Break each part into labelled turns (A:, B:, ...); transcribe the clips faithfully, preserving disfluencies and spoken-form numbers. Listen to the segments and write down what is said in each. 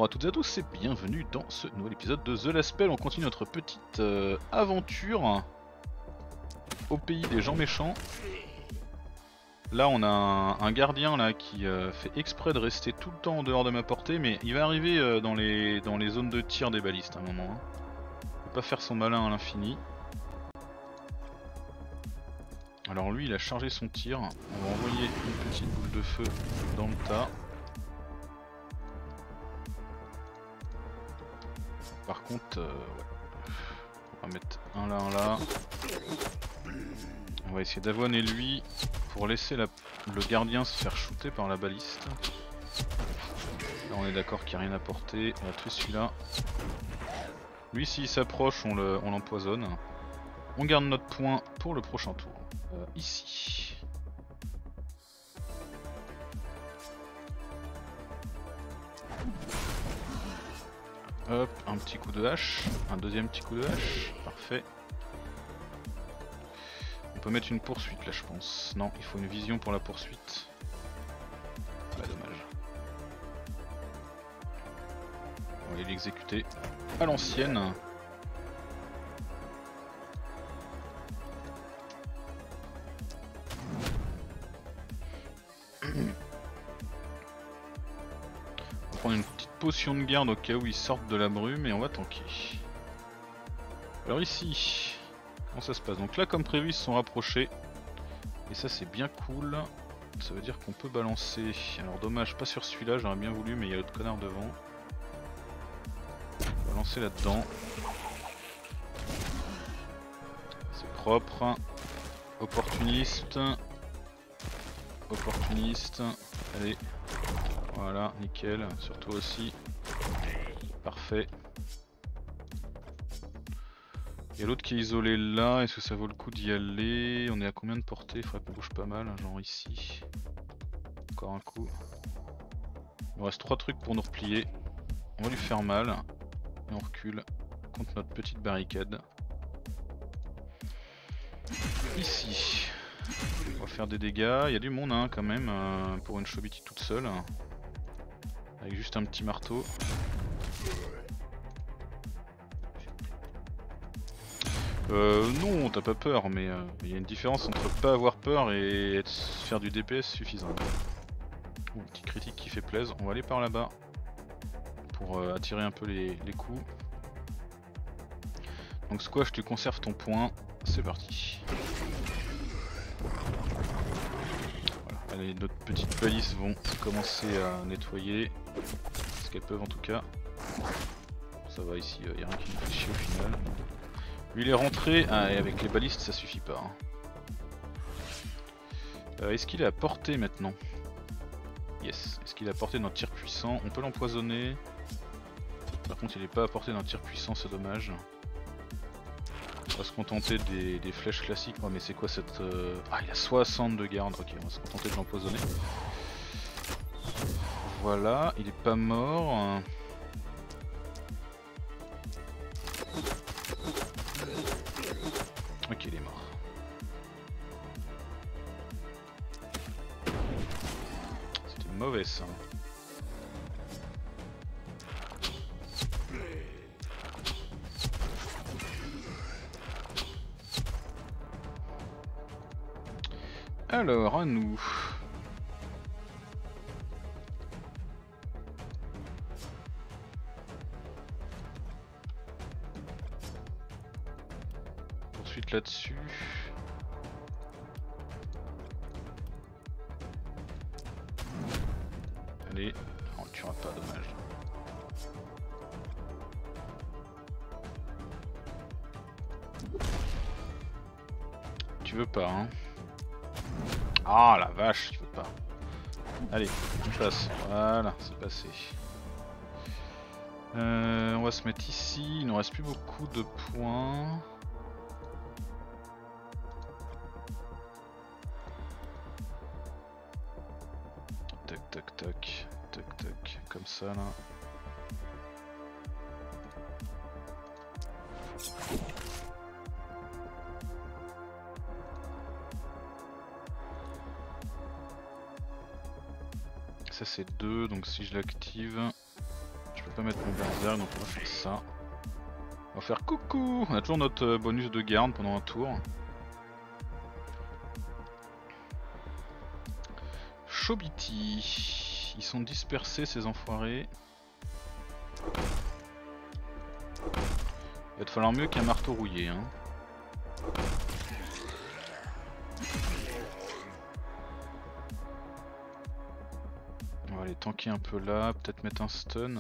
A: à toutes et à tous et bienvenue dans ce nouvel épisode de The Last Spell. On continue notre petite euh, aventure au pays des gens méchants. Là on a un, un gardien là qui euh, fait exprès de rester tout le temps en dehors de ma portée, mais il va arriver euh, dans, les, dans les zones de tir des balistes à un moment. Hein. Il peut pas faire son malin à l'infini. Alors lui il a chargé son tir, on va envoyer une petite boule de feu dans le tas. Par contre, euh, ouais. On va mettre un là, un là. On va essayer d'avoiner lui pour laisser la... le gardien se faire shooter par la baliste. Là on est d'accord qu'il n'y a rien à porter, on va tuer celui-là. Lui s'il s'approche on l'empoisonne. Le... On garde notre point pour le prochain tour. Euh, ici. Hop, un petit coup de hache, un deuxième petit coup de hache, parfait. On peut mettre une poursuite là je pense. Non, il faut une vision pour la poursuite. Bah dommage. On va aller l'exécuter à l'ancienne. On va prendre une petite potion de garde au cas où ils sortent de la brume et on va tanker. Alors ici, comment ça se passe? Donc là comme prévu ils se sont rapprochés. Et ça c'est bien cool. Ça veut dire qu'on peut balancer. Alors dommage, pas sur celui-là, j'aurais bien voulu mais il y a l'autre connard devant. On va lancer là-dedans. C'est propre. Opportuniste. Opportuniste. Allez. Voilà, nickel, sur toi aussi. Parfait. Il y a l'autre qui est isolé là, est-ce que ça vaut le coup d'y aller? On est à combien de portée? Il faudrait qu'on bouge pas mal, genre ici. Encore un coup. Il nous reste trois trucs pour nous replier. On va lui faire mal. Et on recule contre notre petite barricade. Ici. On va faire des dégâts. Il y a du monde hein, quand même euh, pour une Chobiti toute seule. Avec juste un petit marteau. Euh non, t'as pas peur, mais il euh, y a une différence entre pas avoir peur et être, faire du D P S suffisant. Ouh, petit critique qui fait plaisir. On va aller par là-bas pour euh, attirer un peu les, les coups. Donc Squash, tu conserves ton point. C'est parti. Voilà. Allez, notre petites balises vont commencer à nettoyer. Ce qu'elles peuvent en tout cas. Ça va ici, il euh, n'y a rien qui nous fait chier au final. Lui il est rentré, ah, et avec les balistes ça suffit pas. Hein. Euh, Est-ce qu'il est à portée maintenant? Yes. Est-ce qu'il est à portée d'un tir puissant? On peut l'empoisonner. Par contre il est pas à portée d'un tir puissant, c'est dommage. On va se contenter des, des flèches classiques. Oh mais c'est quoi cette... Euh... Ah il a soixante de garde, ok on va se contenter de l'empoisonner. Voilà, il est pas mort. Ok, il est mort. C'était mauvais ça. Alors, à nous. Poursuite là-dessus. Allez, on le tuera pas, dommage. Tu veux pas, hein? Ah la vache, tu veux pas. Allez, on passe. Voilà, c'est passé. Euh, on va se mettre ici. Il nous reste plus beaucoup de points. Tac, tac, tac, tac, tac, comme ça là. Ça c'est deux, donc si je l'active, je peux pas mettre mon berserk donc on va faire ça. On va faire coucou. On a toujours notre bonus de garde pendant un tour. Chobiti. Ils sont dispersés ces enfoirés. Il va te falloir mieux qu'un marteau rouillé hein. On va aller tanker un peu là, peut-être mettre un stun.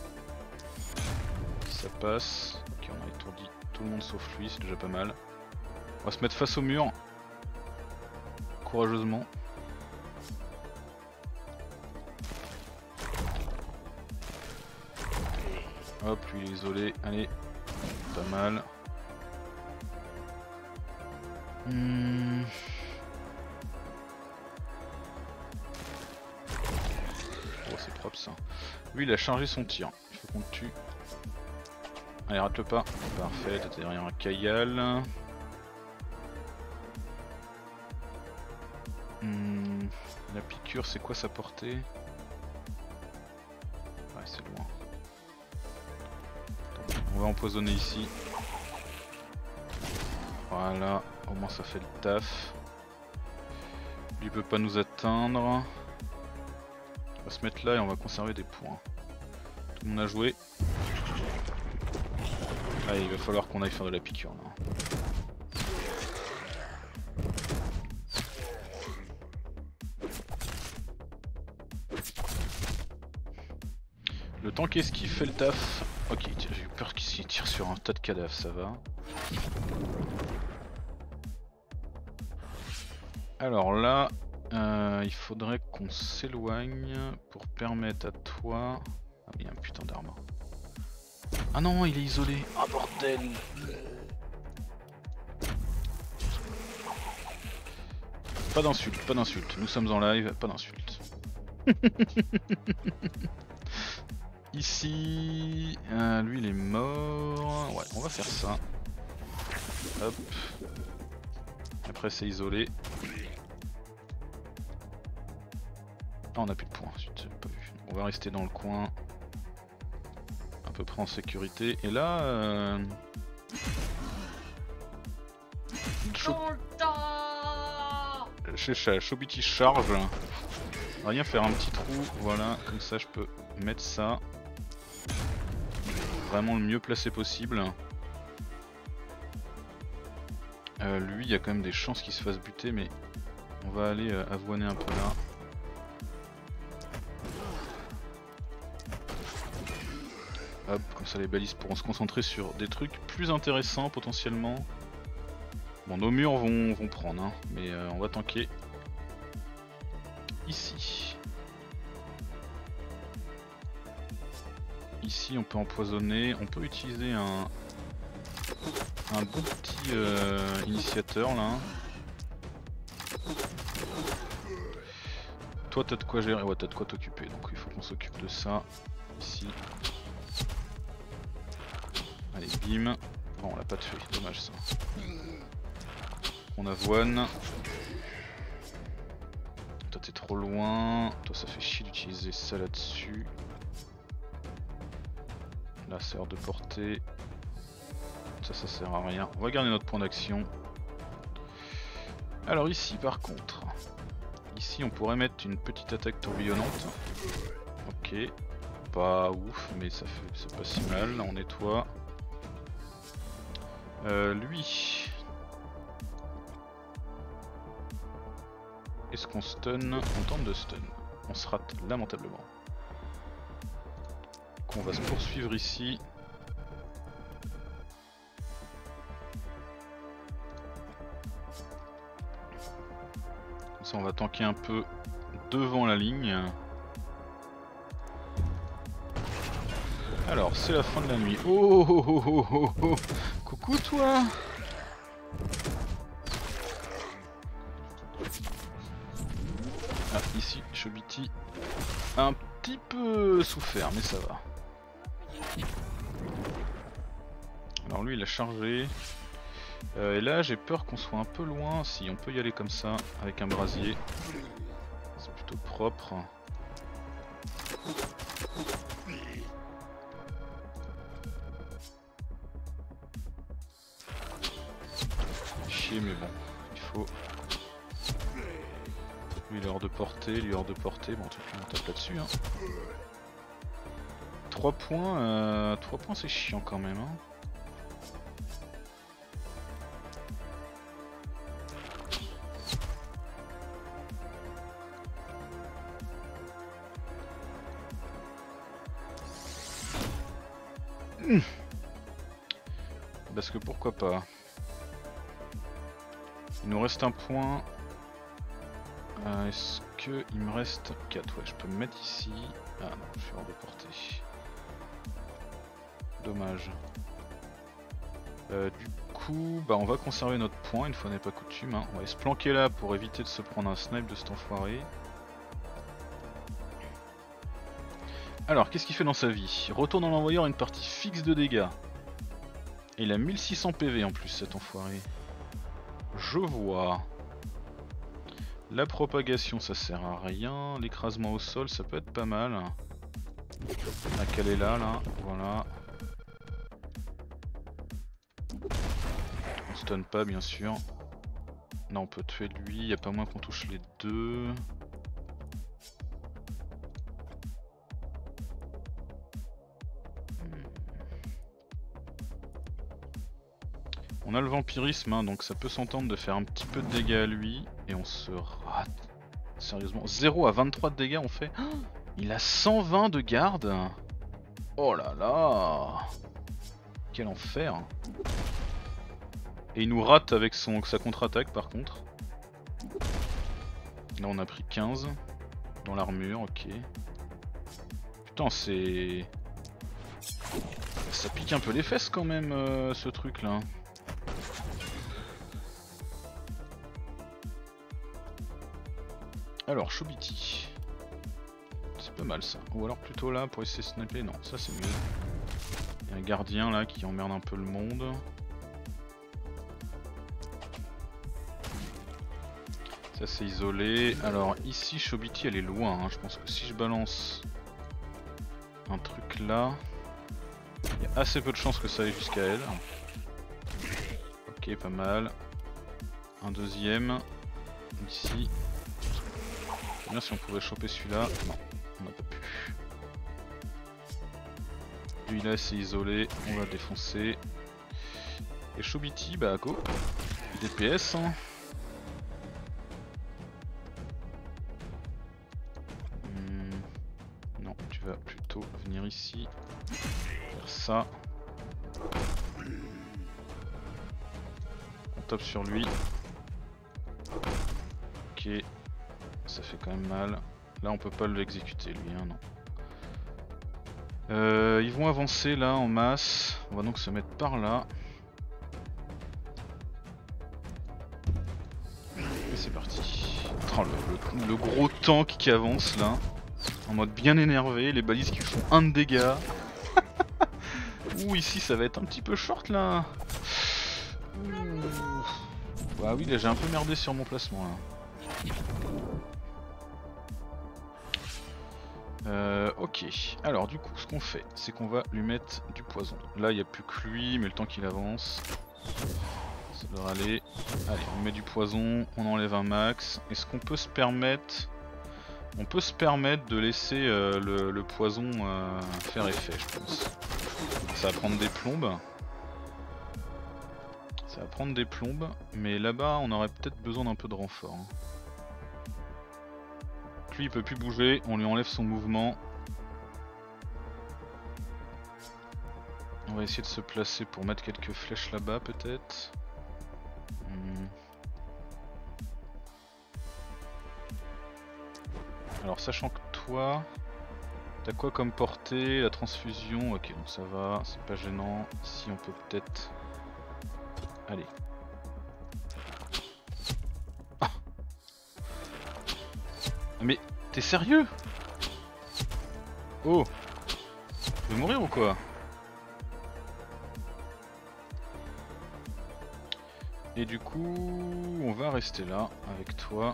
A: Si ça passe. Ok, on a étourdi tout le monde sauf lui, c'est déjà pas mal. On va se mettre face au mur. Courageusement. Hop, lui il est isolé, allez, pas mal. Hmm. Oh c'est propre ça. Lui il a chargé son tir, il faut qu'on le tue. Allez rate-le pas, parfait, t'as derrière un Kayal. Hmm. La piqûre c'est quoi sa portée? Ouais c'est loin. On va empoisonner ici. Voilà, au moins ça fait le taf. Lui peut pas nous atteindre. On va se mettre là et on va conserver des points. Tout le monde a joué. Allez, il va falloir qu'on aille faire de la piqûre là. Le tank esquive fait le taf. Ok, j'ai eu peur qu'il tire sur un tas de cadavres, ça va. Alors là, euh, il faudrait qu'on s'éloigne pour permettre à toi... Ah oui, un putain d'arme. Ah non, il est isolé. Ah bordel. Pas d'insulte, pas d'insulte. Nous sommes en live, pas d'insulte. Ici, euh, lui il est mort. Ouais, on va faire ça. Hop. Après c'est isolé. Ah, on a plus de points, j'ai pas vu. On va rester dans le coin. À peu près en sécurité. Et là... Euh... Cho... Chobiti charge. On va rien faire un petit trou, voilà, comme ça je peux mettre ça. Vraiment le mieux placé possible. Euh, lui, il y a quand même des chances qu'il se fasse buter, mais on va aller euh, avoiner un peu là. Hop, comme ça les balises pourront se concentrer sur des trucs plus intéressants potentiellement. Bon, nos murs vont, vont prendre, hein, mais euh, on va tanker ici. Ici on peut empoisonner, on peut utiliser un, un bon petit euh, initiateur là. Toi t'as de quoi gérer, ouais t'as de quoi t'occuper, donc il faut qu'on s'occupe de ça ici. Allez bim, bon on l'a pas tué, dommage ça. On avoine. Toi t'es trop loin, toi ça fait chier d'utiliser ça là-dessus. Là c'est hors de portée. Ça ça sert à rien. On va garder notre point d'action. Alors ici par contre. Ici on pourrait mettre une petite attaque tourbillonnante. Ok. Pas ouf mais ça fait c'est pas si mal. Là on nettoie. Euh, lui. Est-ce qu'on stun? On tente de stun. On se rate lamentablement. On va se poursuivre ici. Comme ça on va tanker un peu devant la ligne. Alors c'est la fin de la nuit. Oh, oh, oh, oh, oh, oh. Coucou toi. Ah ici Chobiti a un petit peu souffert mais ça va. Alors lui il a chargé. Euh, et là j'ai peur qu'on soit un peu loin. Si on peut y aller comme ça avec un brasier. C'est plutôt propre. chier, mais bon, il faut... Lui il est hors de portée, lui hors de portée, bon en tout cas on tape là-dessus. Hein. trois points, euh... trois points c'est chiant quand même. Hein. Mmh. Parce que pourquoi pas. Il nous reste un point. Euh, Est-ce que il me reste quatre? Ouais, je peux me mettre ici. Ah non, je suis hors de portée. Dommage. Euh, du coup, bah on va conserver notre point une fois n'est pas coutume. Hein. On va se planquer là pour éviter de se prendre un snipe de cet enfoiré. Alors, qu'est-ce qu'il fait dans sa vie? Il retourne en envoyant une partie fixe de dégâts. Et il a mille six cents P V en plus cet enfoiré. Je vois. La propagation ça sert à rien. L'écrasement au sol ça peut être pas mal. Ah qu'elle est là là. Voilà. On stun pas bien sûr. Non on peut tuer lui. Il n'y a pas moins qu'on touche les deux. On a le vampirisme, hein, donc ça peut s'entendre de faire un petit peu de dégâts à lui. Et on se rate. Sérieusement, zéro à vingt-trois de dégâts on fait. Oh, il a cent vingt de garde. Oh là là. Quel enfer. Et il nous rate avec son, sa contre-attaque par contre. Là on a pris quinze. Dans l'armure, ok. Putain c'est... Ça pique un peu les fesses quand même euh, ce truc là. Alors, Chobiti. C'est pas mal ça. Ou alors plutôt là pour essayer de snapper. Non, ça c'est mieux. Il y a un gardien là qui emmerde un peu le monde. Ça c'est isolé. Alors ici, Chobiti elle est loin. Hein. Je pense que si je balance un truc là, il y a assez peu de chances que ça aille jusqu'à elle. Ok, pas mal. Un deuxième. Ici. Bien si on pouvait choper celui-là. Non, on n'a pas pu. Lui là c'est isolé, on va défoncer. Et Chobiti, bah go. D P S hein. Hmm. Non, tu vas plutôt venir ici. Faire ça. On tape sur lui. Ok. Ça fait quand même mal. Là on peut pas l'exécuter lui, hein, non. Euh, ils vont avancer là en masse. On va donc se mettre par là. Et c'est parti. Oh, le, le, le gros tank qui avance là. En mode bien énervé. Les balises qui font un de dégâts. Ouh ici ça va être un petit peu short là. Ouh. Bah oui là j'ai un peu merdé sur mon placement là. Euh, ok, alors du coup ce qu'on fait c'est qu'on va lui mettre du poison. Là il n'y a plus que lui mais le temps qu'il avance ça devrait aller. Allez on met du poison, on enlève un max. Est-ce qu'on peut se permettre On peut se permettre de laisser euh, le, le poison euh, faire effet je pense. Ça va prendre des plombes. Ça va prendre des plombes mais là-bas on aurait peut-être besoin d'un peu de renfort. Hein. Lui il peut plus bouger, on lui enlève son mouvement. On va essayer de se placer pour mettre quelques flèches là-bas peut-être. Hmm. Alors sachant que toi, t'as quoi comme portée? La transfusion, ok donc ça va, c'est pas gênant. Si on peut peut-être... Allez. Mais t'es sérieux? Oh, je vais mourir ou quoi? Et du coup, on va rester là avec toi.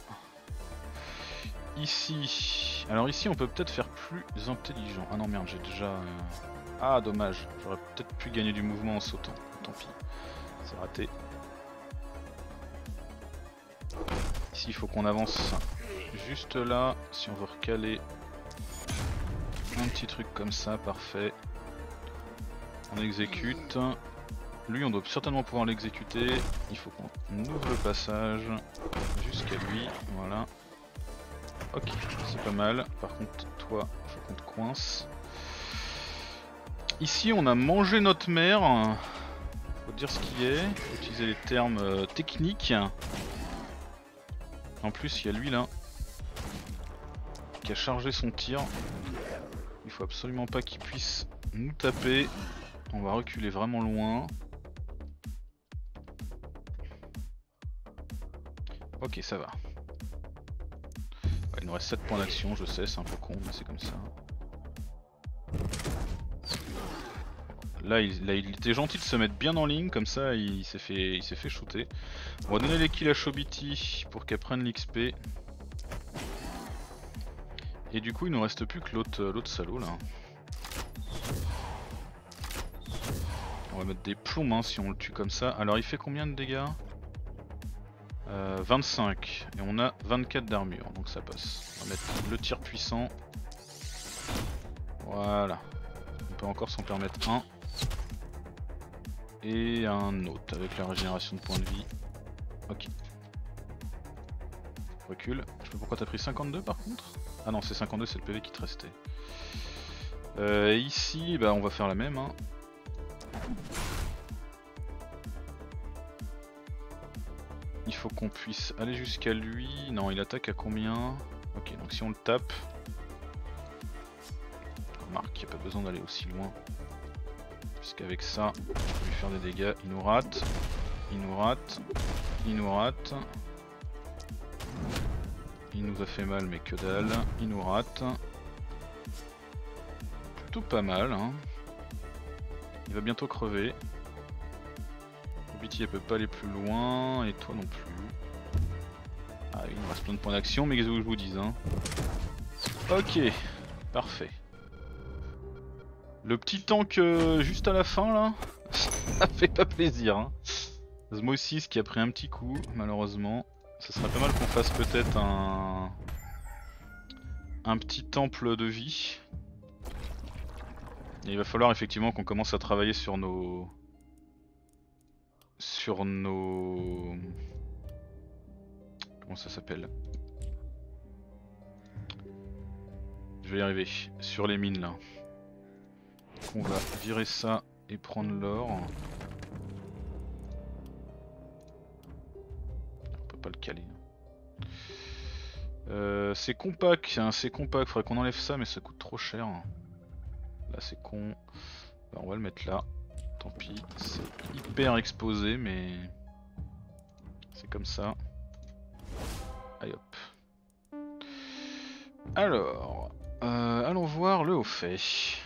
A: Ici, alors ici on peut peut-être faire plus intelligent. Ah non merde, j'ai déjà... Euh... Ah dommage, j'aurais peut-être pu gagner du mouvement en sautant. Tant pis, c'est raté. Ici il faut qu'on avance juste là, si on veut recaler un petit truc comme ça, parfait. On exécute. Lui on doit certainement pouvoir l'exécuter. Il faut qu'on ouvre le passage jusqu'à lui, voilà. Ok, c'est pas mal. Par contre toi, il faut qu'on te coince. Ici on a mangé notre mère. Faut dire ce qui est, faut utiliser les termes euh, techniques. En plus il y a lui là qui a chargé son tir. Il faut absolument pas qu'il puisse nous taper. On va reculer vraiment loin. Ok, ça va. Ouais, il nous reste sept points d'action, je sais, c'est un peu con, mais c'est comme ça. Là il, là, il était gentil de se mettre bien en ligne, comme ça il s'est fait, il s'est fait shooter. On va donner les kills à Chobiti pour qu'elle prenne l'X P. Et du coup il nous reste plus que l'autre l'autre salaud là. On va mettre des plombs hein, si on le tue comme ça. Alors il fait combien de dégâts? euh, vingt-cinq. Et on a vingt-quatre d'armure, donc ça passe. On va mettre le tir puissant. Voilà. On peut encore s'en permettre un. Et un autre avec la régénération de points de vie. Ok. Recule. Je sais pas pourquoi t'as pris cinquante-deux par contre. Ah non c'est cinquante-deux, c'est le P V qui te restait. Euh, ici bah on va faire la même hein. Il faut qu'on puisse aller jusqu'à lui. Non il attaque à combien? Ok donc si on le tape. Remarque qu'il n'y a pas besoin d'aller aussi loin. Puisqu'avec ça, on peut lui faire des dégâts, il nous rate, il nous rate, il nous rate. Il nous a fait mal mais que dalle, il nous rate. Plutôt pas mal hein. Il va bientôt crever. Chobiti elle peut pas aller plus loin et toi non plus. Ah il nous reste plein de points d'action mais qu'est-ce que je vous dis hein. Ok, parfait. Le petit tank euh, juste à la fin là, ça fait pas plaisir hein. Zmosis qui a pris un petit coup malheureusement. Ce serait pas mal qu'on fasse peut-être un... un petit temple de vie. Et il va falloir effectivement qu'on commence à travailler sur nos... Sur nos... Comment ça s'appelle? Je vais y arriver. Sur les mines là. On va virer ça et prendre l'or. On peut pas le caler. Euh, c'est compact, hein, c'est compact, faudrait qu'on enlève ça mais ça coûte trop cher. Là c'est con. Ben, on va le mettre là. Tant pis, c'est hyper exposé mais c'est comme ça. Allez hop. Alors, euh, allons voir le haut fait.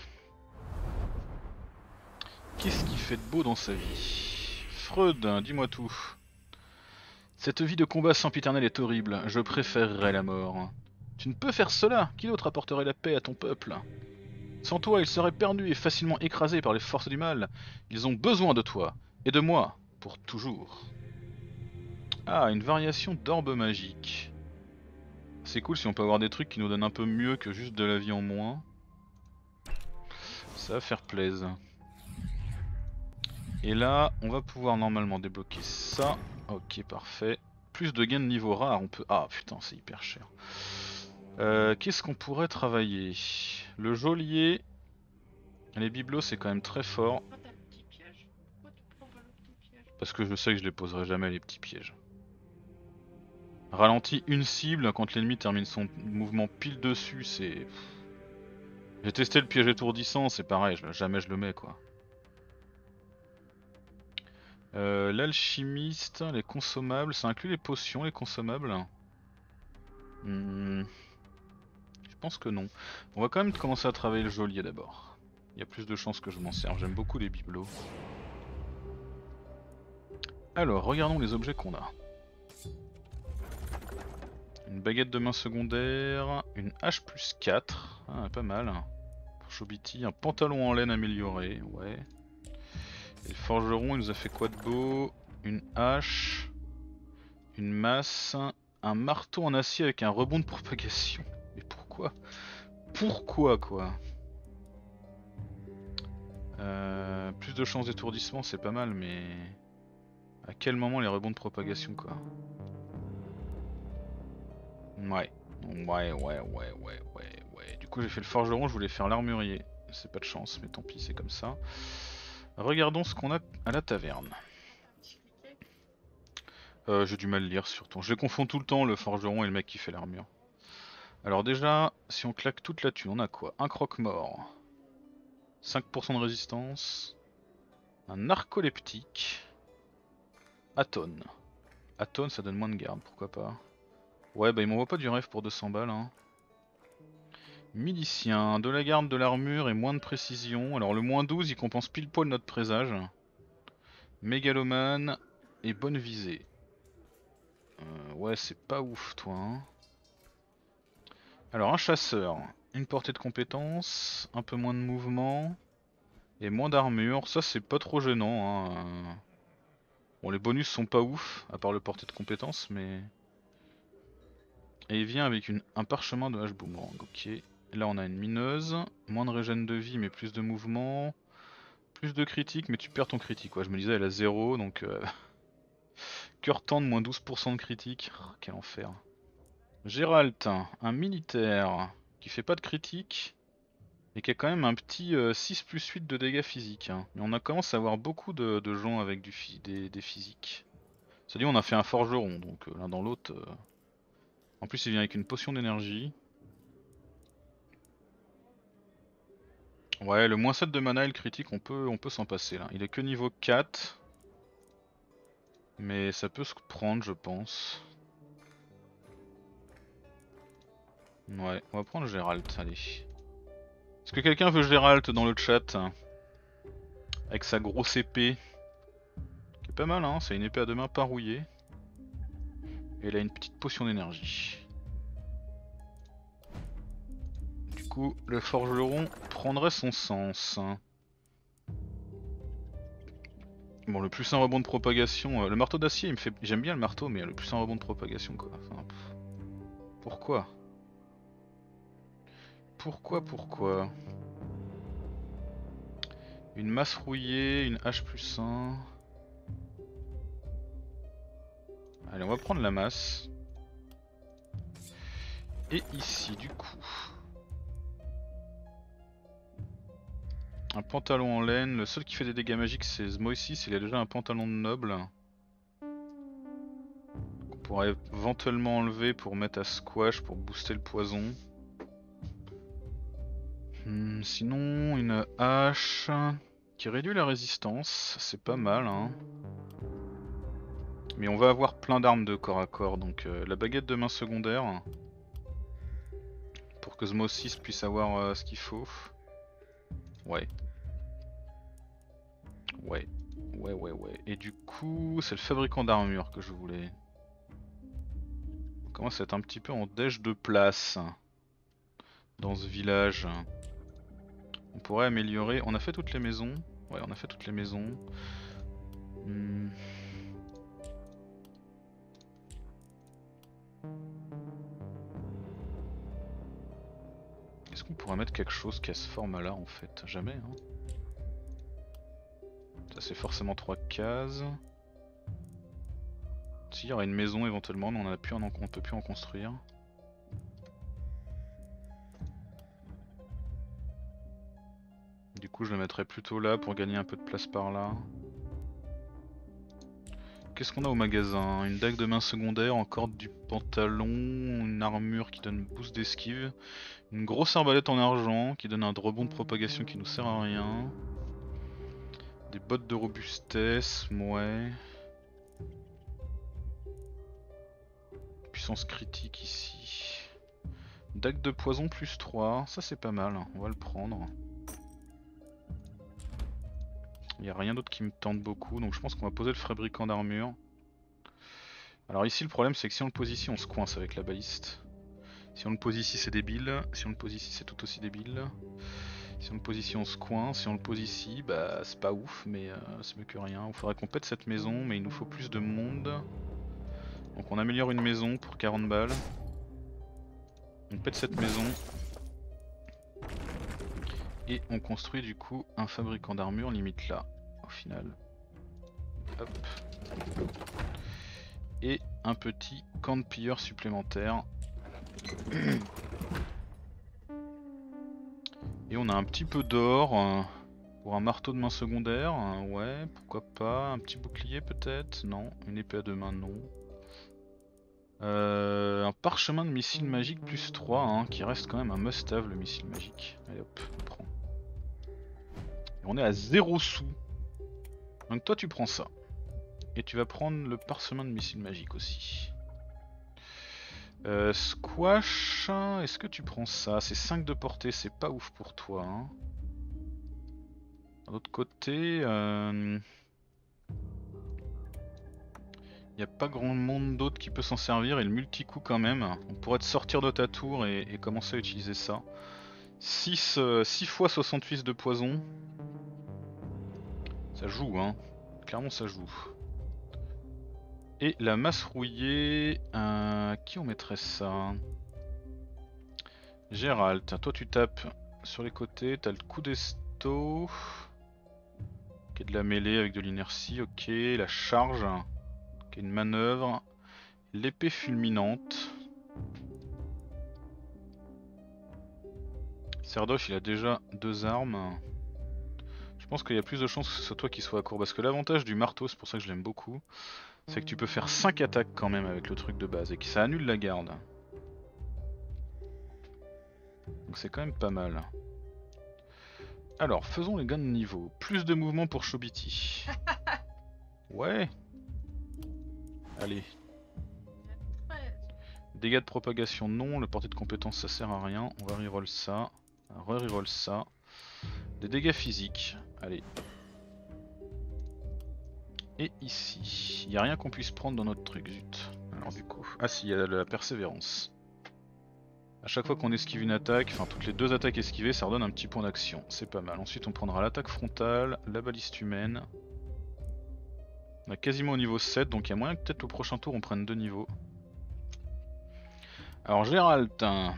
A: Qu'est-ce qu'il fait de beau dans sa vie? Freud, dis-moi tout. Cette vie de combat sempiternel est horrible, je préférerais la mort. Tu ne peux faire cela, qui d'autre apporterait la paix à ton peuple? Sans toi, ils seraient perdus et facilement écrasés par les forces du mal. Ils ont besoin de toi, et de moi, pour toujours. Ah, une variation d'orbe magique. C'est cool si on peut avoir des trucs qui nous donnent un peu mieux que juste de la vie en moins. Ça va faire plaisir. Et là, on va pouvoir normalement débloquer ça. Ok, parfait. Plus de gains de niveau rare, on peut... Ah putain, c'est hyper cher. Euh, Qu'est-ce qu'on pourrait travailler? Le geôlier. Les bibelots, c'est quand même très fort. Parce que je sais que je les poserai jamais les petits pièges. Ralentit une cible quand l'ennemi termine son mouvement pile dessus, c'est... J'ai testé le piège étourdissant, c'est pareil, je, jamais je le mets quoi. Euh, L'alchimiste, les consommables, ça inclut les potions, les consommables? hmm. Je pense que non. On va quand même commencer à travailler le geôlier d'abord. Il y a plus de chances que je m'en serve, j'aime beaucoup les bibelots. Alors, regardons les objets qu'on a. Une baguette de main secondaire, une hache plus quatre, ah, pas mal. Pour Chobiti, un pantalon en laine amélioré, ouais. Et le forgeron il nous a fait quoi de beau? Une hache, une masse, un marteau en acier avec un rebond de propagation. Mais pourquoi? Pourquoi quoi? euh, Plus de chances d'étourdissement c'est pas mal, mais à quel moment les rebonds de propagation quoi? Ouais. Ouais, ouais, ouais, ouais, ouais, ouais. Du coup j'ai fait le forgeron, je voulais faire l'armurier. C'est pas de chance, mais tant pis, c'est comme ça. Regardons ce qu'on a à la taverne. Euh, j'ai du mal à lire surtout. Je les confonds tout le temps, le forgeron et le mec qui fait l'armure. Alors déjà, si on claque toute la thune, on a quoi? Un croque-mort, cinq pour cent de résistance, un narcoleptique, Atone. Atone ça donne moins de garde, pourquoi pas. Ouais bah il m'envoie pas du rêve pour deux cents balles hein. Milicien, de la garde, de l'armure et moins de précision. Alors le moins douze il compense pile poil notre présage. Mégalomane et bonne visée. Euh, ouais c'est pas ouf toi hein. Alors un chasseur, une portée de compétence, un peu moins de mouvement et moins d'armure, ça c'est pas trop gênant hein. Bon les bonus sont pas ouf, à part le portée de compétence mais... Et il vient avec une, un parchemin de hache boomerang, ok. Là on a une mineuse, moins de régène de vie mais plus de mouvement, plus de critique mais tu perds ton critique quoi. Je me disais elle a zéro donc... Euh... Cœur tendre, moins douze pour cent de critique, oh, quel enfer. Géralt, un militaire qui fait pas de critique et qui a quand même un petit euh, six plus huit de dégâts physiques. Hein. Mais on a commencé à avoir beaucoup de, de gens avec du des, des physiques. C'est-à-dire on a fait un forgeron, donc euh, l'un dans l'autre. Euh... En plus il vient avec une potion d'énergie. Ouais, le moins sept de mana et le critique, on peut, on peut s'en passer là. Il est que niveau quatre. Mais ça peut se prendre je pense. Ouais, on va prendre Géralt, allez. Est-ce que quelqu'un veut Géralt dans le chat? Avec sa grosse épée. Qui est pas mal hein, c'est une épée à deux mains pas rouillée. Et elle a une petite potion d'énergie. Du coup, le forgeron prendrait son sens. Bon, le plus un rebond de propagation. Euh, le marteau d'acier, il me fait. J'aime bien le marteau, mais le plus un rebond de propagation quoi. Enfin, pourquoi? Pourquoi, pourquoi? Une masse rouillée, une hache plus un. Allez, on va prendre la masse. Et ici, du coup. Un pantalon en laine. Le seul qui fait des dégâts magiques, c'est Zmoisis. Il a déjà un pantalon de noble. On pourrait éventuellement enlever pour mettre à squash pour booster le poison. Hmm, sinon, une hache qui réduit la résistance. C'est pas mal, hein. Mais on va avoir plein d'armes de corps à corps. Donc euh, la baguette de main secondaire. Pour que Zmoisis puisse avoir euh, ce qu'il faut. Ouais. Ouais. Ouais, ouais, ouais. Et du coup, c'est le fabricant d'armure que je voulais. On commence à être un petit peu en déj de place. Dans ce village. On pourrait améliorer. On a fait toutes les maisons. Ouais, on a fait toutes les maisons. Hmm. Est-ce qu'on pourrait mettre quelque chose qui a ce format là en fait? Jamais hein. Ça c'est forcément trois cases. Si, il y aurait une maison éventuellement, mais on, a plus en, on peut plus en construire. Du coup je le mettrais plutôt là pour gagner un peu de place par là. Qu'est-ce qu'on a au magasin? Une dague de main secondaire, encore du pantalon, une armure qui donne boost d'esquive, une grosse arbalète en argent qui donne un rebond de propagation qui nous sert à rien. Des bottes de robustesse, ouais. Puissance critique ici. Dague de poison plus trois, ça c'est pas mal, on va le prendre. Il n'y a rien d'autre qui me tente beaucoup, donc je pense qu'on va poser le fabricant d'armure. Alors ici le problème c'est que si on le pose ici on se coince avec la baliste. Si on le pose ici c'est débile, si on le pose ici c'est tout aussi débile. Si on le pose ici on se coince, si on le pose ici bah c'est pas ouf mais euh, c'est mieux que rien. Il faudrait qu'on pète cette maison mais il nous faut plus de monde. Donc on améliore une maison pour quarante balles. On pète cette maison. Et on construit du coup un fabricant d'armure limite là, au final. Hop. Et un petit camp de pilleurs supplémentaire. Et on a un petit peu d'or euh, pour un marteau de main secondaire. Euh, ouais, pourquoi pas. Un petit bouclier peut-être. Non. Une épée à deux mains, non. Euh, un parchemin de missile magique plus trois, hein, qui reste quand même un must-have le missile magique. Allez hop, on prend. Et on est à zéro sous. Donc toi tu prends ça. Et tu vas prendre le parchemin de missile magique aussi. Euh, squash, est-ce que tu prends ça? C'est cinq de portée, c'est pas ouf pour toi. Hein. D'un autre côté, euh... y a pas grand monde d'autre qui peut s'en servir et le multi-coup quand même. On pourrait te sortir de ta tour et, et commencer à utiliser ça. six, euh, six fois soixante-huit de poison. Ça joue, hein. Clairement ça joue. Et la masse rouillée, euh, qui on mettrait ça? Gérald, toi tu tapes sur les côtés, t'as le coup d'esto, qui est de la mêlée avec de l'inertie, ok, la charge, qui est une manœuvre, l'épée fulminante. Serdoche il a déjà deux armes. Je pense qu'il y a plus de chances que ce soit toi qui sois à court, parce que l'avantage du marteau, c'est pour ça que je l'aime beaucoup, c'est que tu peux faire cinq attaques quand même avec le truc de base et que ça annule la garde. Donc c'est quand même pas mal. Alors faisons les gains de niveau. Plus de mouvement pour Chobiti. Ouais. Allez. Dégâts de propagation non, le portée de compétence ça sert à rien. On va reroll ça. Re-reroll ça. Des dégâts physiques. Allez. Et ici, il n'y a rien qu'on puisse prendre dans notre truc, zut. Alors du coup, ah si, il y a la persévérance. A chaque fois qu'on esquive une attaque, enfin toutes les deux attaques esquivées, ça redonne un petit point d'action. C'est pas mal. Ensuite on prendra l'attaque frontale, la baliste humaine. On est quasiment au niveau sept, donc il y a moyen que peut-être au prochain tour on prenne deux niveaux. Alors Gérald,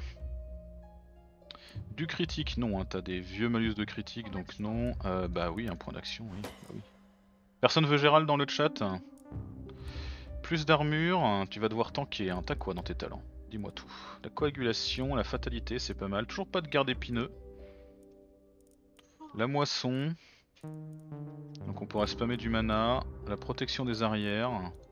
A: du critique, non, hein, t'as des vieux malus de critique, donc non. Euh, bah oui, un point d'action, oui, bah oui. Personne veut Gérald dans le chat? Plus d'armure, tu vas devoir tanker, hein. T'as quoi dans tes talents? Dis-moi tout. La coagulation, la fatalité, c'est pas mal. Toujours pas de garde épineux. La moisson. Donc on pourra spammer du mana. La protection des arrières.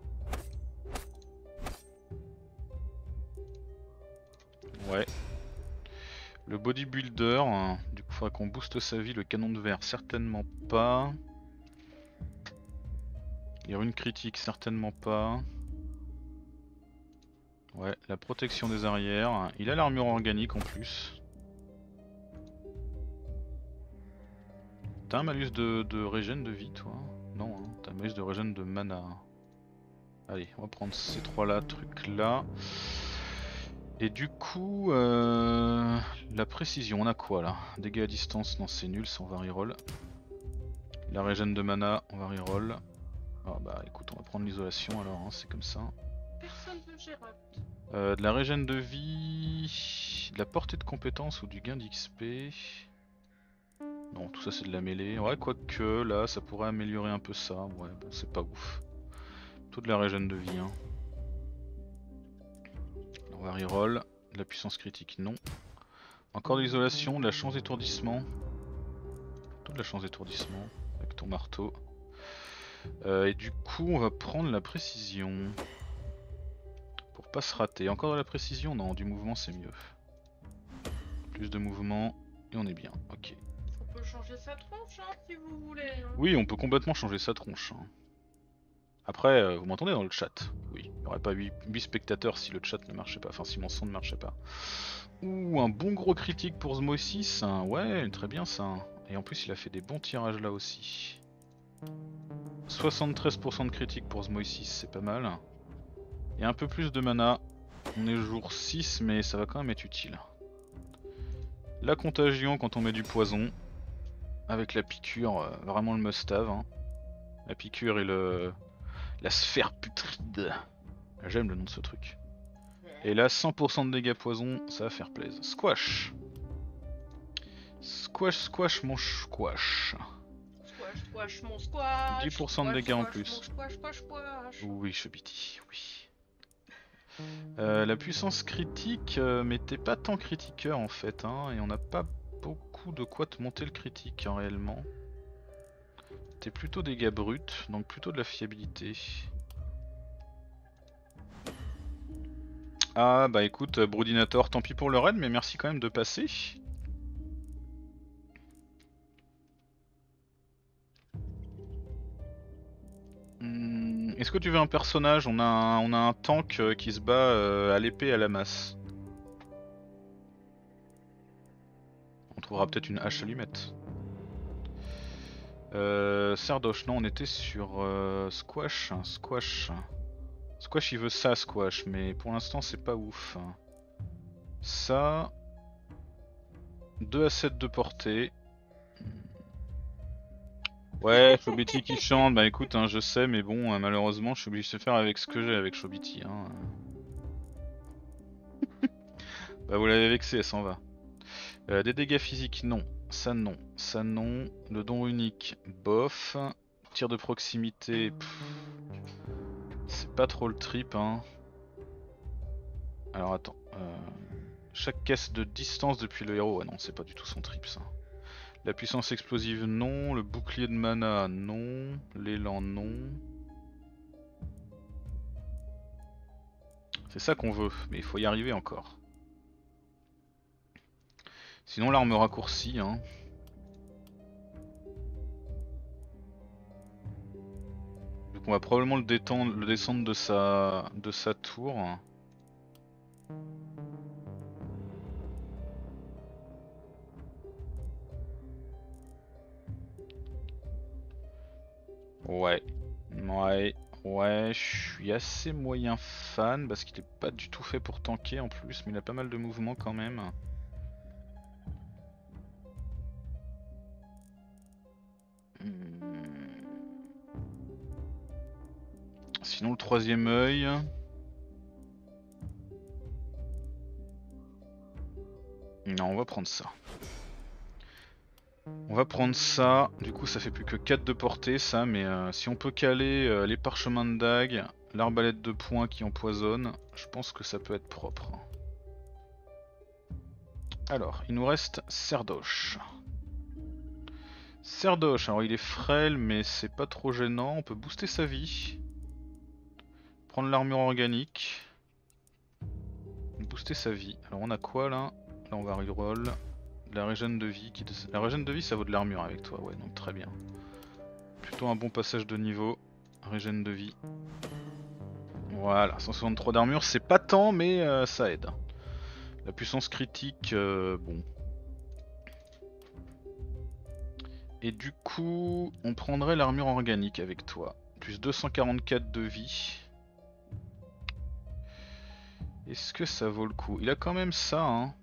A: Ouais. Le bodybuilder. Du coup, il faudra qu'on booste sa vie. Le canon de verre, certainement pas. Il y aura une critique, certainement pas. Ouais, la protection des arrières. Il a l'armure organique en plus. T'as un malus de, de régène de vie, toi? Non, hein, t'as un malus de régène de mana. Allez, on va prendre ces trois-là, trucs là. Et du coup, euh, la précision, on a quoi là? Dégâts à distance, non c'est nul, ça on va reroll. La régène de mana, on va reroll. Ah bah écoute, on va prendre l'isolation alors, hein, c'est comme ça.
B: Personne veut Gérald.
A: Euh, de la régène de vie, de la portée de compétence ou du gain d'X P. Non, tout ça c'est de la mêlée. Ouais, quoique là, ça pourrait améliorer un peu ça. Ouais, bon, c'est pas ouf. Tout de la régène de vie. Hein. On va reroll. De la puissance critique, non. Encore de l'isolation, de la chance d'étourdissement. Tout de la chance d'étourdissement avec ton marteau. Euh, et du coup, on va prendre la précision. Pour pas se rater. Encore de la précision? Non, du mouvement c'est mieux. Plus de mouvement et on est bien. Ok.
B: On peut changer sa tronche hein, si vous voulez. Hein.
A: Oui, on peut complètement changer sa tronche. Hein. Après, euh, vous m'entendez dans le chat? Oui, il n'y aurait pas huit spectateurs si le chat ne marchait pas, enfin si mon son ne marchait pas. Ouh, un bon gros critique pour Zmosis, hein. Ouais, très bien ça. Et en plus il a fait des bons tirages là aussi. soixante-treize pour cent de critique pour Zmosis, c'est pas mal. Et un peu plus de mana. On est jour six, mais ça va quand même être utile. La contagion quand on met du poison. Avec la piqûre, euh, vraiment le must-have. Hein. La piqûre et le... la sphère putride. J'aime le nom de ce truc. Et là, cent pour cent de dégâts poison, ça va faire plaisir. Squash. Squash, squash, mon squash.
B: Squash, squash, mon squash.
A: dix pour cent de
B: Squash,
A: dégâts en
B: squash,
A: plus.
B: mon Squash, squash, squash.
A: Oui, Chobiti, oui. Euh, la puissance critique, euh, mais t'es pas tant critiqueur en fait, hein, et on n'a pas beaucoup de quoi te monter le critique hein, réellement. T'es plutôt dégâts bruts, donc plutôt de la fiabilité. Ah bah écoute, Broodinator, tant pis pour le raid, mais merci quand même de passer. Hmm, Est-ce que tu veux un personnage? On a un, on a un tank euh, qui se bat euh, à l'épée et à la masse. On trouvera peut-être une hache allumette. Euh, Serdoche, non, on était sur euh, Squash. Squash. Squash, il veut ça, Squash, mais pour l'instant, c'est pas ouf. Ça. deux à sept de portée. Ouais, Chobiti qui chante, bah écoute, hein, je sais, mais bon, euh, malheureusement, je suis obligé de faire avec ce que j'ai avec Chobiti. Hein. Bah vous l'avez vexé, elle s'en va. Euh, des dégâts physiques, non. Ça non. Ça non. Le don unique, bof. Tir de proximité, c'est pas trop le trip, hein. Alors attends. Euh... Chaque caisse de distance depuis le héros, ouais non, c'est pas du tout son trip ça. La puissance explosive, non. Le bouclier de mana, non. L'élan, non. C'est ça qu'on veut, mais il faut y arriver encore. Sinon l'arme raccourcie, hein. Donc on va probablement le, détendre, le descendre de sa, de sa tour. Ouais, ouais, ouais, je suis assez moyen fan parce qu'il est pas du tout fait pour tanker en plus, mais il a pas mal de mouvements quand même. Hmm. Sinon le troisième œil. Non, on va prendre ça. On va prendre ça, du coup ça fait plus que quatre de portée ça, mais euh, si on peut caler euh, les parchemins de dague, l'arbalète de poing qui empoisonne, je pense que ça peut être propre. Alors, il nous reste Serdoche. Serdoche, alors il est frêle mais c'est pas trop gênant, on peut booster sa vie. Prendre l'armure organique. Booster sa vie. Alors on a quoi là? Là on va reroll. La régène de vie, qui... la régène de vie ça vaut de l'armure avec toi, ouais donc très bien. Plutôt un bon passage de niveau, régène de vie. Voilà, cent soixante-trois d'armure, c'est pas tant mais euh, ça aide. La puissance critique, euh, bon. Et du coup, on prendrait l'armure organique avec toi. Plus deux cent quarante-quatre de vie. Est-ce que ça vaut le coup? Il a quand même ça, hein.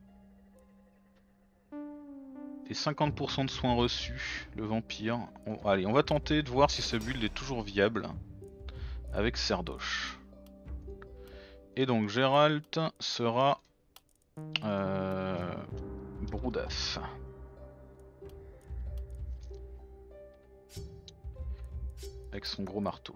A: Et cinquante pour cent de soins reçus, le vampire. On... Allez, on va tenter de voir si ce build est toujours viable avec Serdoche. Et donc Geralt sera euh... Broudaf. Avec son gros marteau.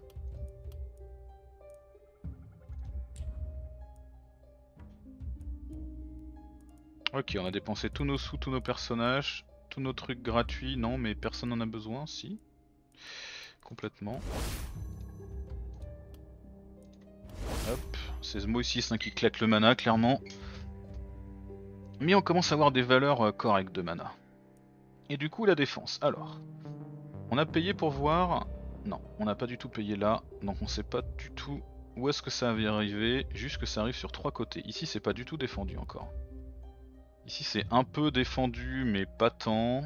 A: Ok, on a dépensé tous nos sous, tous nos personnages, tous nos trucs gratuits, non mais personne n'en a besoin, si. Complètement. Hop, c'est Zmo-six hein, qui claque le mana, clairement. Mais on commence à avoir des valeurs euh, correctes de mana. Et du coup la défense, alors. On a payé pour voir... Non, on n'a pas du tout payé là, donc on sait pas du tout où est-ce que ça va arriver, juste que ça arrive sur trois côtés. Ici c'est pas du tout défendu encore. Ici c'est un peu défendu mais pas tant.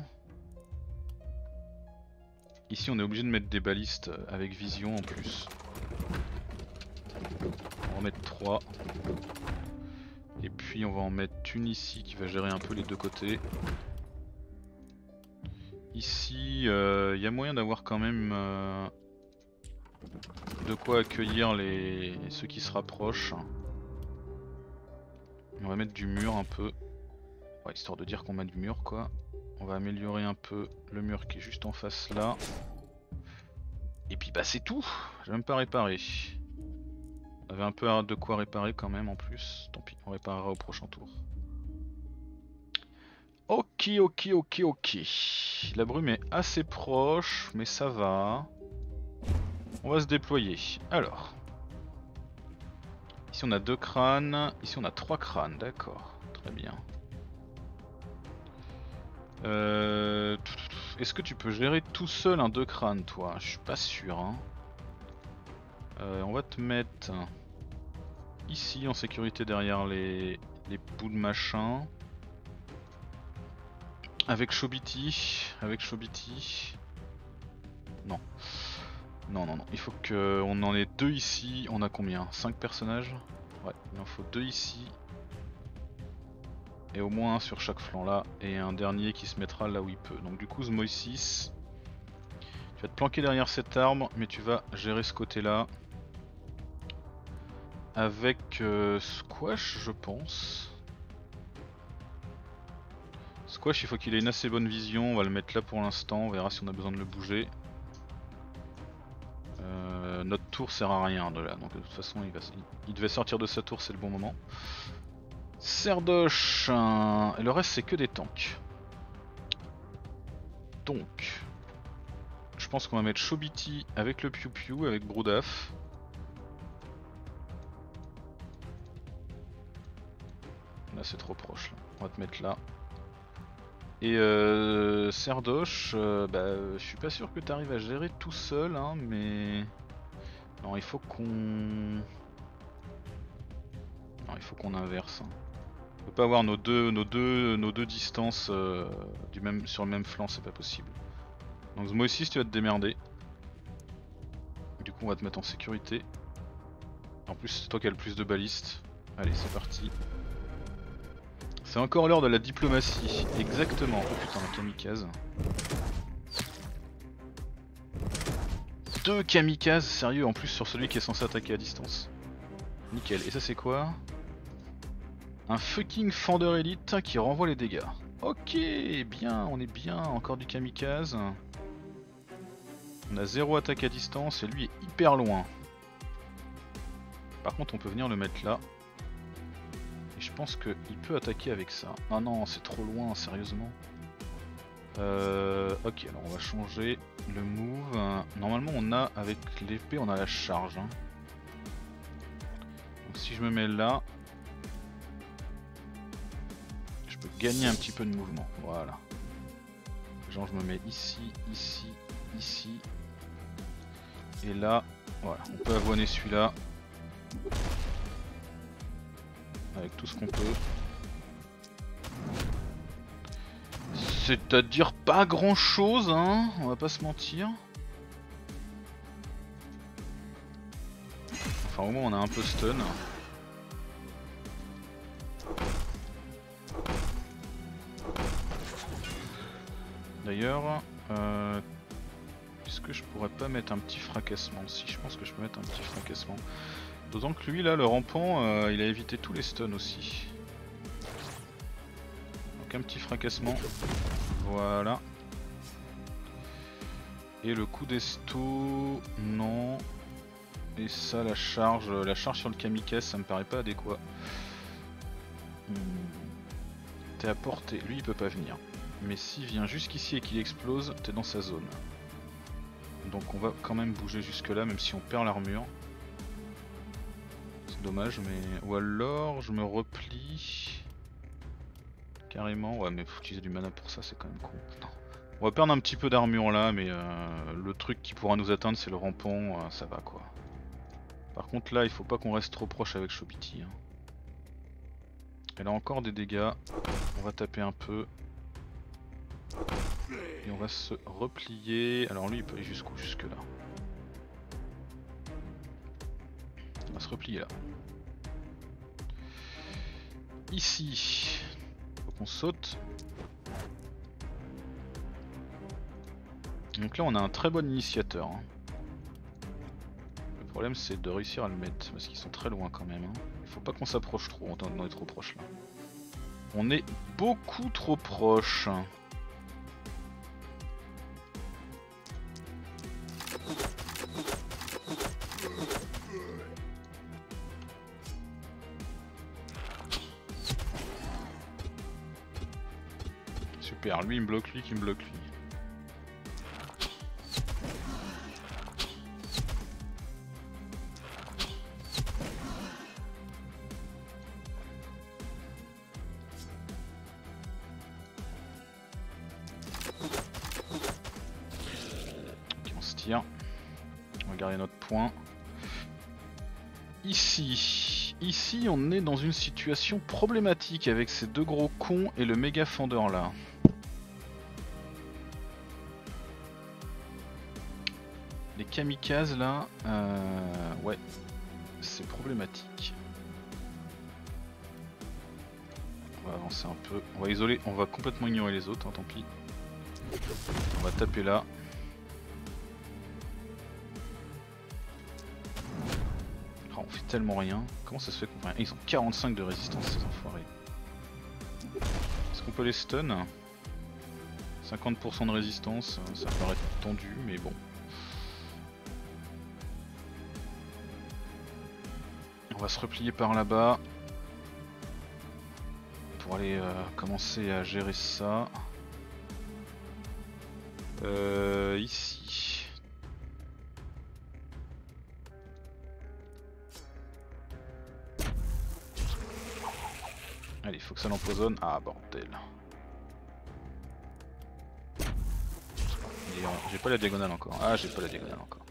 A: Ici on est obligé de mettre des balistes avec vision en plus. On va en mettre trois. Et puis on va en mettre une ici qui va gérer un peu les deux côtés. Ici il euh, y a moyen d'avoir quand même... Euh... de quoi accueillir les ceux qui se rapprochent. On va mettre du mur un peu, ouais, histoire de dire qu'on met du mur quoi. On va améliorer un peu le mur qui est juste en face là. Et puis bah c'est tout, j'ai même pas réparé. On avait un peu de quoi réparer quand même en plus, tant pis, on réparera au prochain tour. Ok, ok, ok, ok. La brume est assez proche, mais ça va. On va se déployer. Alors. Ici on a deux crânes, ici on a trois crânes, d'accord. Très bien. Euh... Est-ce que tu peux gérer tout seul un deux crânes toi? Je suis pas sûr. Hein. Euh, on va te mettre ici en sécurité derrière les, les bouts de machin. Avec Shobiti, avec Shobiti. Non. Non, non, non, il faut qu'on en ait deux ici. On a combien? cinq personnages? Ouais, il en faut deux ici. Et au moins un sur chaque flanc là. Et un dernier qui se mettra là où il peut. Donc du coup, Zmoisis, tu vas te planquer derrière cette arbre, mais tu vas gérer ce côté là. Avec euh, Squash, je pense. Squash, il faut qu'il ait une assez bonne vision. On va le mettre là pour l'instant. On verra si on a besoin de le bouger. Euh, notre tour sert à rien de là, donc de toute façon il, va, il, il devait sortir de sa tour, c'est le bon moment. Serdoche, euh, et le reste c'est que des tanks. Donc, je pense qu'on va mettre Shobiti avec le Piu Piu, avec Broodaf. Là c'est trop proche, là. On va te mettre là. Et euh, Serdoche, euh, bah, je suis pas sûr que tu arrives à gérer tout seul, hein, mais... Non, il faut qu'on... Non, il faut qu'on inverse. Hein. On peut pas avoir nos deux, nos deux, nos deux distances euh, du même, sur le même flanc, c'est pas possible. Donc Zmoisis, tu vas te démerder. Du coup, on va te mettre en sécurité. En plus, c'est toi qui as le plus de balistes. Allez, c'est parti. C'est encore l'heure de la diplomatie, exactement. Oh putain, un kamikaze. Deux kamikazes, sérieux, en plus sur celui qui est censé attaquer à distance. Nickel, et ça c'est quoi? Un fucking Fender Elite qui renvoie les dégâts. Ok, bien, on est bien, encore du kamikaze. On a zéro attaque à distance et lui est hyper loin. Par contre on peut venir le mettre là. Et je pense qu'il peut attaquer avec ça. Ah non, c'est trop loin, sérieusement. Euh, ok, alors on va changer le move. Normalement on a, avec l'épée, on a la charge. Hein. Donc si je me mets là, je peux gagner un petit peu de mouvement. Voilà. Genre je me mets ici, ici, ici. Et là, voilà, on peut avoiner celui-là. Avec tout ce qu'on peut. C'est-à-dire pas grand chose, hein, on va pas se mentir. Enfin au moins on a un peu stun. D'ailleurs, euh, est-ce que je pourrais pas mettre un petit fracassement? Si, je pense que je peux mettre un petit fracassement. D'autant que lui là, le rampant, euh, il a évité tous les stuns aussi. Donc un petit fracassement. Voilà. Et le coup d'esto, non. Et ça, la charge, la charge sur le kamikaze, ça me paraît pas adéquat. Hmm. T'es à portée, lui il peut pas venir. Mais s'il vient jusqu'ici et qu'il explose, t'es dans sa zone. Donc on va quand même bouger jusque là, même si on perd l'armure. C'est dommage, mais... Ou alors je me replie... Carrément, ouais mais faut utiliser du mana pour ça, c'est quand même con. Non. On va perdre un petit peu d'armure là, mais euh, le truc qui pourra nous atteindre c'est le rampant, euh, ça va quoi. Par contre là, il faut pas qu'on reste trop proche avec Shobiti. Hein. Elle a encore des dégâts, on va taper un peu. Et on va se replier, alors lui il peut aller jusqu'où? Jusque là. On va se replier là. Ici, faut qu'on saute. Donc là on a un très bon initiateur. Hein. Le problème c'est de réussir à le mettre parce qu'ils sont très loin quand même. Hein. Il faut pas qu'on s'approche trop, on est trop proche là. On est beaucoup trop proche. Super, lui il me bloque, lui qui me bloque lui. On va garder notre point. Ici, ici on est dans une situation problématique avec ces deux gros cons et le méga fendeur là. Les kamikazes là, euh, ouais, c'est problématique. On va avancer un peu, on va isoler, on va complètement ignorer les autres, hein, tant pis. On va taper là. On fait tellement rien. Comment ça se fait qu'on fait rien? Ils ont quarante-cinq de résistance ces enfoirés. Est-ce qu'on peut les stun? cinquante pour cent de résistance, ça paraît tendu mais bon. On va se replier par là-bas. Pour aller euh, commencer à gérer ça. Euh, ici. Allez, faut que ça l'empoisonne. Ah bordel. J'ai pas la diagonale encore. Ah, j'ai pas la diagonale encore.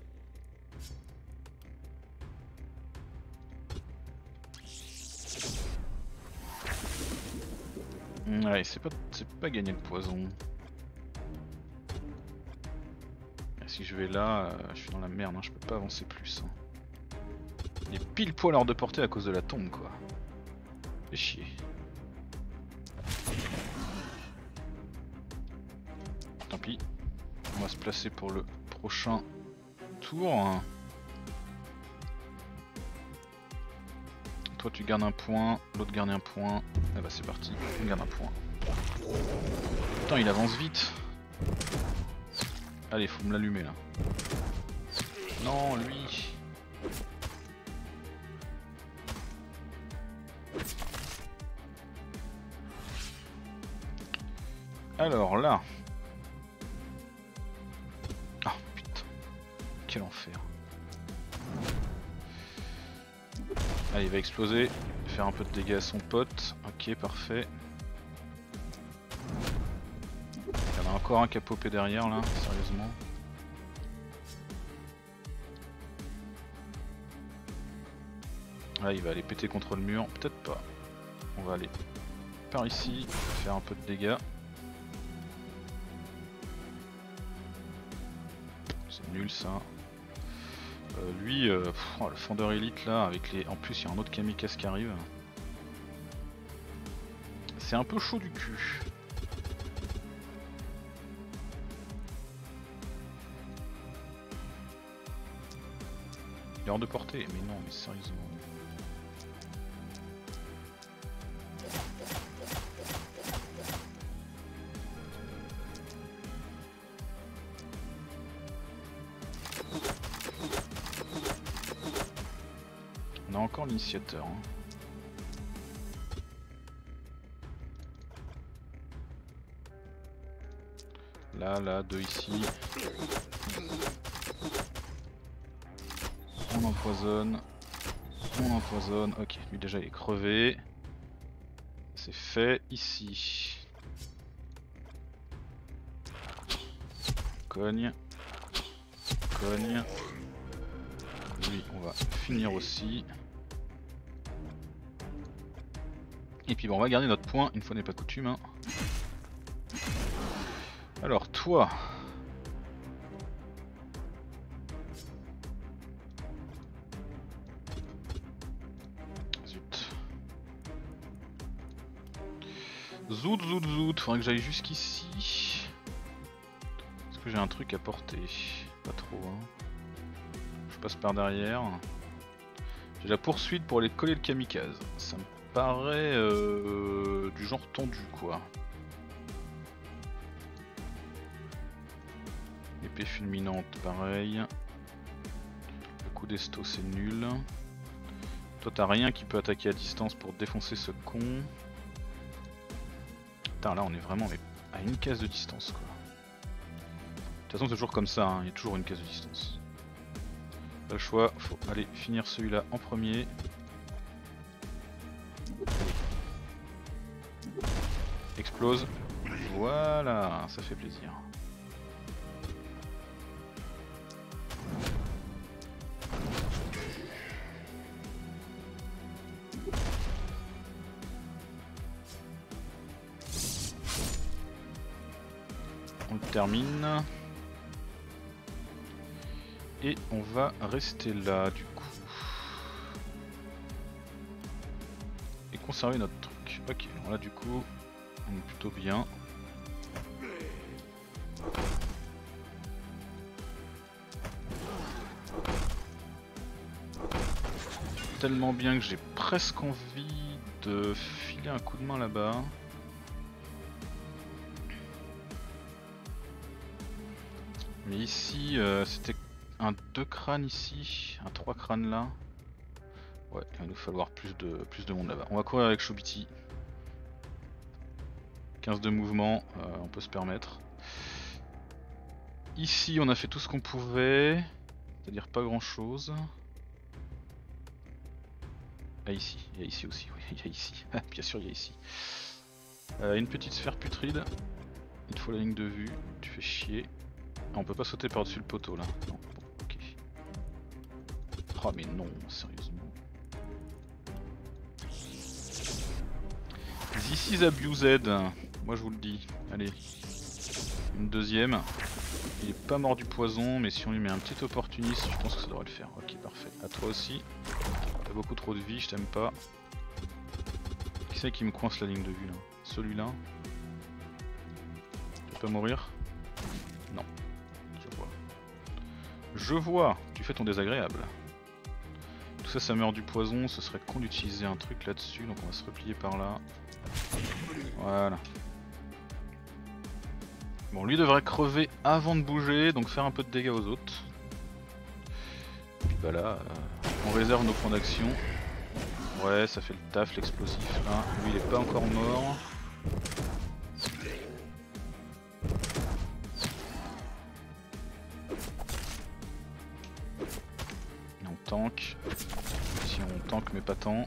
A: Ouais, c'est pas, c'est pas gagner le poison. Et si je vais là, euh, je suis dans la merde, hein, je peux pas avancer plus. Hein. Il est pile poil hors de portée à cause de la tombe, quoi. Fais chier. Tant pis. On va se placer pour le prochain tour. Toi tu gardes un point, l'autre garde un point. Et bah c'est parti, on garde un point. Putain il avance vite. Allez faut me l'allumer là. Non lui. Alors là. Ah putain. Quel enfer. Allez il va exploser. Faire un peu de dégâts à son pote. Ok parfait. Il y en a encore un qui a popé derrière là, sérieusement. Là il va aller péter contre le mur, peut-être pas. On va aller par ici, faire un peu de dégâts. C'est nul ça. Euh, lui, euh, pff, oh, le fendeur élite là, avec les. En plus il y a un autre kamikaze qui arrive. C'est un peu chaud du cul. Il est hors de portée, mais non, mais sérieusement. On a encore l'initiateur. Hein. Là, là, deux ici. On empoisonne. On empoisonne. Ok, lui déjà il est crevé. C'est fait ici. Cogne. Cogne. Lui, on va finir aussi. Et puis bon, on va garder notre point, une fois n'est pas coutume. Hein. Alors toi... Zut. Zout, zout, zout, faudrait que j'aille jusqu'ici. Est-ce que j'ai un truc à porter? Pas trop, hein. Je passe par derrière. J'ai la poursuite pour aller coller le kamikaze. Ça me paraît euh, du genre tendu quoi. Épée fulminante, pareil. Le coup d'esto c'est nul. Toi t'as rien qui peut attaquer à distance pour défoncer ce con. Putain là on est vraiment à une case de distance quoi. De toute façon c'est toujours comme ça, hein. Il y a toujours une case de distance. Pas le choix, faut aller finir celui-là en premier. Explose. Voilà, ça fait plaisir. On le termine. Et on va rester là du coup. Et conserver notre truc. Ok, alors là du coup, on est plutôt bien. Tellement bien que j'ai presque envie de filer un coup de main là-bas. Mais ici, euh, c'était un deux crânes ici, un trois crânes là. Ouais, il va nous falloir plus de, plus de monde là-bas. On va courir avec Chobiti. quinze de mouvement, euh, on peut se permettre. Ici, on a fait tout ce qu'on pouvait, c'est-à-dire pas grand-chose. Ah ici, il y a ici aussi, oui, il y a ici. Bien sûr, il y a ici. Euh, une petite sphère putride. Il te faut la ligne de vue, tu fais chier. Ah, on peut pas sauter par-dessus le poteau là. Non, bon, ok. Oh mais non, sérieusement. This is abused, moi je vous le dis. Allez, une deuxième. Il est pas mort du poison, mais si on lui met un petit opportuniste, je pense que ça devrait le faire. Ok, parfait. À toi aussi. T'as beaucoup trop de vie, je t'aime pas. Qui c'est qui me coince la ligne de vue là? Celui-là. Tu peux pas mourir? Non. Je vois. Je vois. Tu fais ton désagréable. Tout ça, ça meurt du poison. Ce serait con d'utiliser un truc là-dessus, donc on va se replier par là. Voilà. Bon, lui devrait crever avant de bouger, donc faire un peu de dégâts aux autres. Puis bah là, euh, on réserve nos points d'action. Ouais, ça fait le taf, l'explosif. Là, lui il est pas encore mort. Et on tank. Si on tank mais pas tant.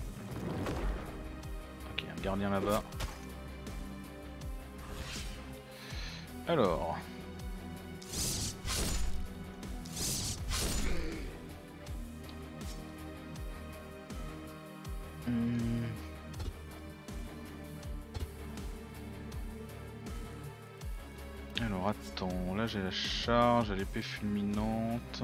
A: Ok, un gardien là-bas. Alors. Hmm. Alors attends, là j'ai la charge, j'ai l'épée fulminante.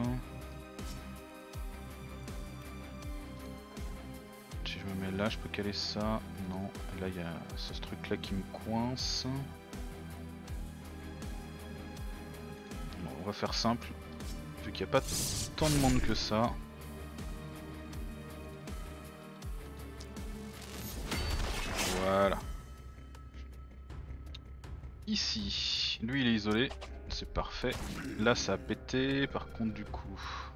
A: Si je me mets là, je peux caler ça. Non, là il y a ce truc là qui me coince. On va faire simple, vu qu'il n'y a pas tant de monde que ça. Voilà. Ici, lui il est isolé, c'est parfait. Là ça a pété, par contre du coup...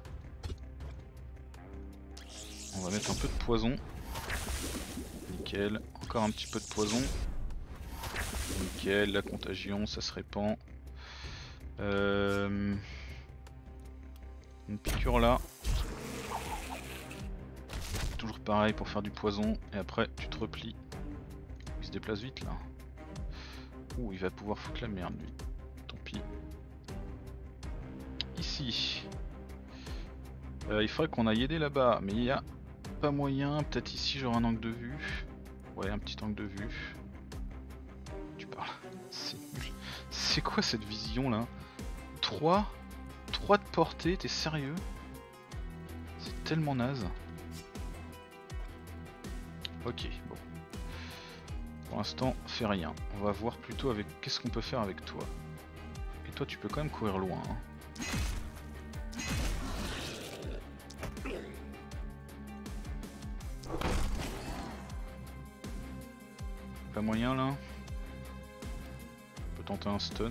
A: On va mettre un peu de poison. Nickel, encore un petit peu de poison. Nickel, la contagion, ça se répand. Euh... Une piqûre là. Toujours pareil pour faire du poison et après tu te replies. Il se déplace vite là. Ouh, il va pouvoir foutre la merde lui. Tant pis. Ici. Euh, il faudrait qu'on aille aider là-bas, mais il n'y a pas moyen. Peut-être ici j'aurai un angle de vue. Ouais, un petit angle de vue. Tu parles. C'est nul. C'est quoi cette vision là? trois trois de portée, t'es sérieux? C'est tellement naze. Ok, bon. Pour l'instant, fais rien. On va voir plutôt avec qu'est-ce qu'on peut faire avec toi. Et toi, tu peux quand même courir loin. Hein. Pas moyen là. On peut tenter un stun.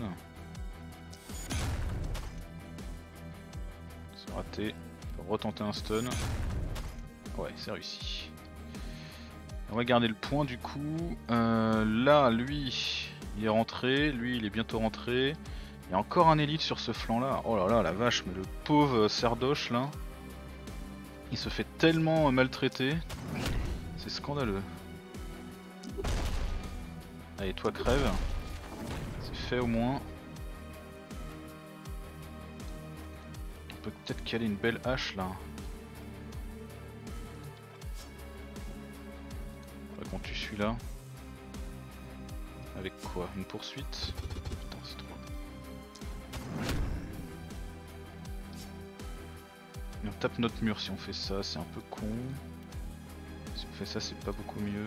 A: C'est raté. On peut retenter un stun. Ouais, c'est réussi. On va garder le point du coup. Euh, là, lui, il est rentré. Lui, il est bientôt rentré. Il y a encore un élite sur ce flanc là. Oh là là, la vache, mais le pauvre Serdoche là. Il se fait tellement maltraiter. C'est scandaleux. Allez, toi crève. C'est fait au moins. On peut peut-être caler une belle hache là. Faudrait qu'on tue celui-là. Avec quoi? Une poursuite? Putain, c'est trop. Et on tape notre mur si on fait ça, c'est un peu con. Si on fait ça, c'est pas beaucoup mieux.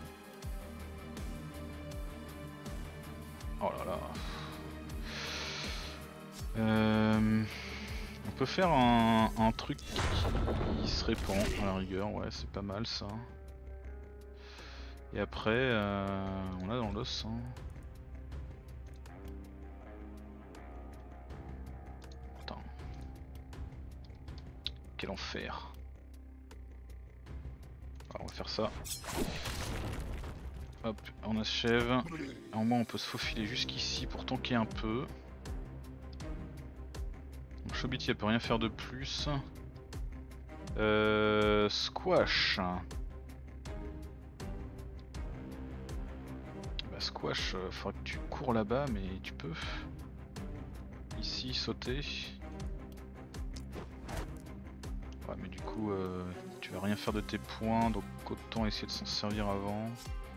A: Oh là là. Euh, on peut faire un, un truc qui se répand à la rigueur, ouais, c'est pas mal ça. Et après, euh, on a dans l'os. Hein. Putain. Quel enfer. Alors, on va faire ça. Hop, on achève. En moins on peut se faufiler jusqu'ici pour tanker un peu. Chobiti elle peut rien faire de plus. Euh, squash. Bah squash, euh, faudra que tu cours là-bas mais tu peux. Ici sauter. Ouais mais du coup euh, tu vas rien faire de tes points donc autant essayer de s'en servir avant.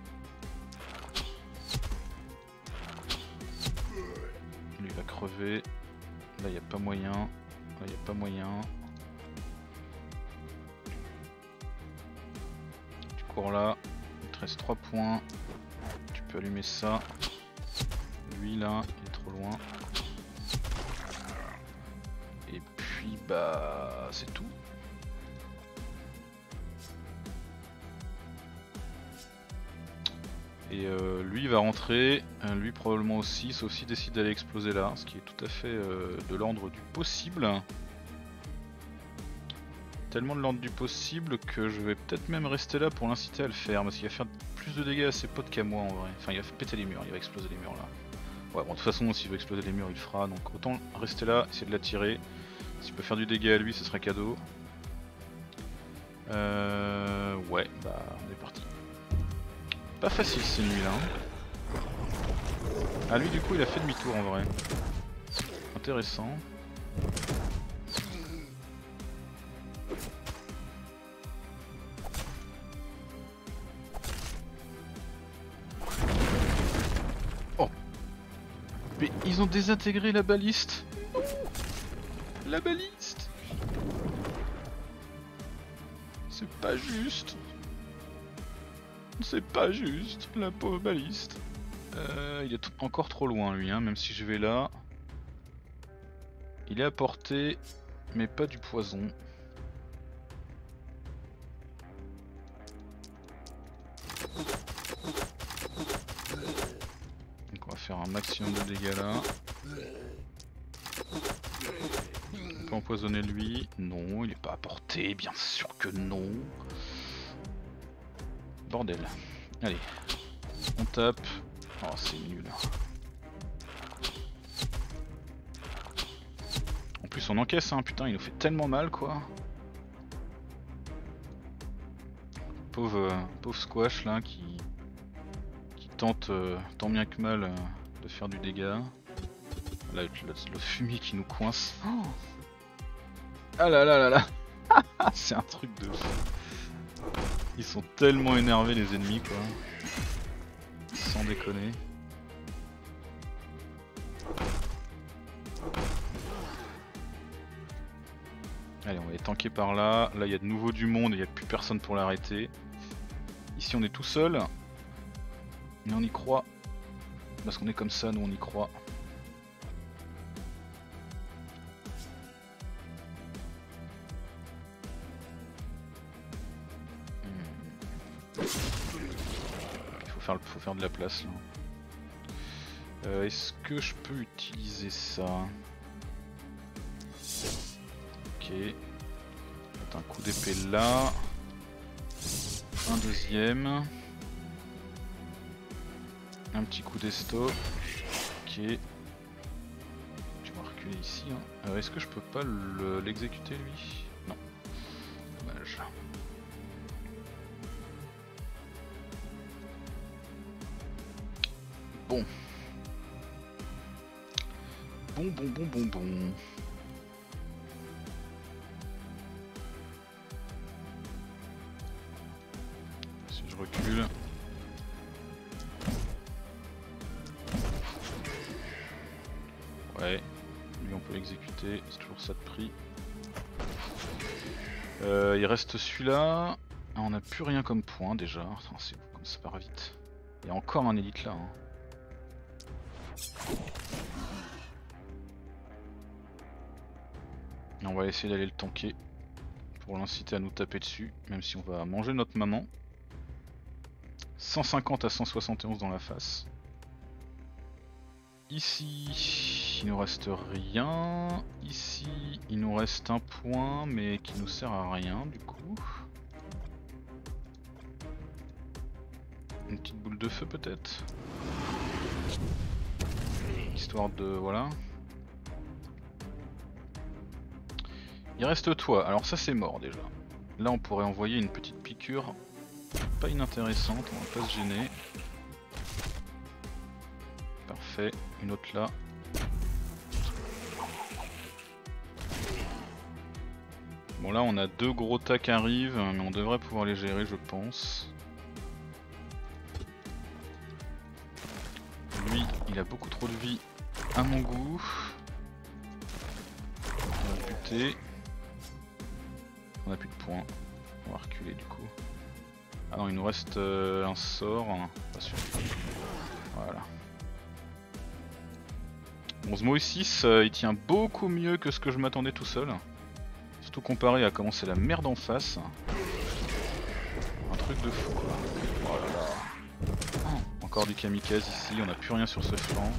A: Lui il va crever. Là il n'y a pas moyen. Là il n'y a pas moyen. Tu cours là. Il te reste trois points. Tu peux allumer ça. Lui là, il est trop loin. Et puis bah c'est tout. Et euh, lui il va rentrer, euh, lui probablement aussi, sauf s'il décide d'aller exploser là, ce qui est tout à fait euh, de l'ordre du possible. Tellement de l'ordre du possible que je vais peut-être même rester là pour l'inciter à le faire, parce qu'il va faire plus de dégâts à ses potes qu'à moi en vrai. Enfin il va péter les murs, il va exploser les murs là. Ouais bon de toute façon s'il veut exploser les murs il le fera, donc autant rester là, essayer de l'attirer. S'il peut faire du dégât à lui ce sera cadeau. Euh... Ouais bah on est parti. Pas facile ces nuits là. Hein. Ah lui du coup il a fait demi-tour en vrai. Intéressant. Oh. Mais ils ont désintégré la baliste. La baliste. C'est pas juste. C'est pas juste, la pauvre baliste. Euh, il est encore trop loin lui, hein, même si je vais là. Il est à portée, mais pas du poison. Donc on va faire un maximum de dégâts là. On peut empoisonner lui. Non, il est pas à portée, bien sûr que non. Bordel. Allez, on tape. Oh, c'est nul. En plus, on encaisse, hein. Putain, il nous fait tellement mal, quoi. Pauvre, euh, pauvre squash là qui, qui tente euh, tant bien que mal euh, de faire du dégât. Là, le, le fumier qui nous coince. Oh ah là là là là. C'est un truc de fou. Ils sont tellement énervés les ennemis quoi. Sans déconner. Allez on va les tanker par là. Là il y a de nouveau du monde et il n'y a plus personne pour l'arrêter. Ici on est tout seul. Mais on y croit. Parce qu'on est comme ça, nous on y croit. faire, le... faut faire de la place là. Euh, Est-ce que je peux utiliser ça? Ok. Mettre un coup d'épée là. Un deuxième. Un petit coup d'esto. Ok. Je vais reculer ici. Hein. Euh, Est-ce que je peux pas l'exécuter lui? Non. Dommage. Bon. Bon, bon, bon, bon, bon. Si je recule. Ouais. Lui, on peut l'exécuter. C'est toujours ça de prix. Euh, il reste celui-là. Ah, on n'a plus rien comme point déjà. C'est comme ça part vite. Il y a encore un élite là. Hein. Et on va essayer d'aller le tanker pour l'inciter à nous taper dessus, même si on va manger notre maman. cent cinquante à cent soixante et onze dans la face. Ici, il nous reste rien. Ici, il nous reste un point, mais qui nous sert à rien du coup. Une petite boule de feu peut-être. Histoire de... voilà. Il reste toi, alors ça c'est mort déjà. Là on pourrait envoyer une petite piqûre pas inintéressante, on va pas se gêner. Parfait, une autre là. Bon là on a deux gros tas qui arrivent, mais on devrait pouvoir les gérer je pense. Lui il a beaucoup trop de vie à mon goût. On va buter. On a plus de points, on va reculer du coup. Ah non, il nous reste euh, un sort, pas sûr. Voilà. Bon, ce Mo six euh, il tient beaucoup mieux que ce que je m'attendais tout seul. Surtout comparé à comment c'est la merde en face. Un truc de fou quoi. Oh là là. Oh, encore du kamikaze ici, on n'a plus rien sur ce flanc.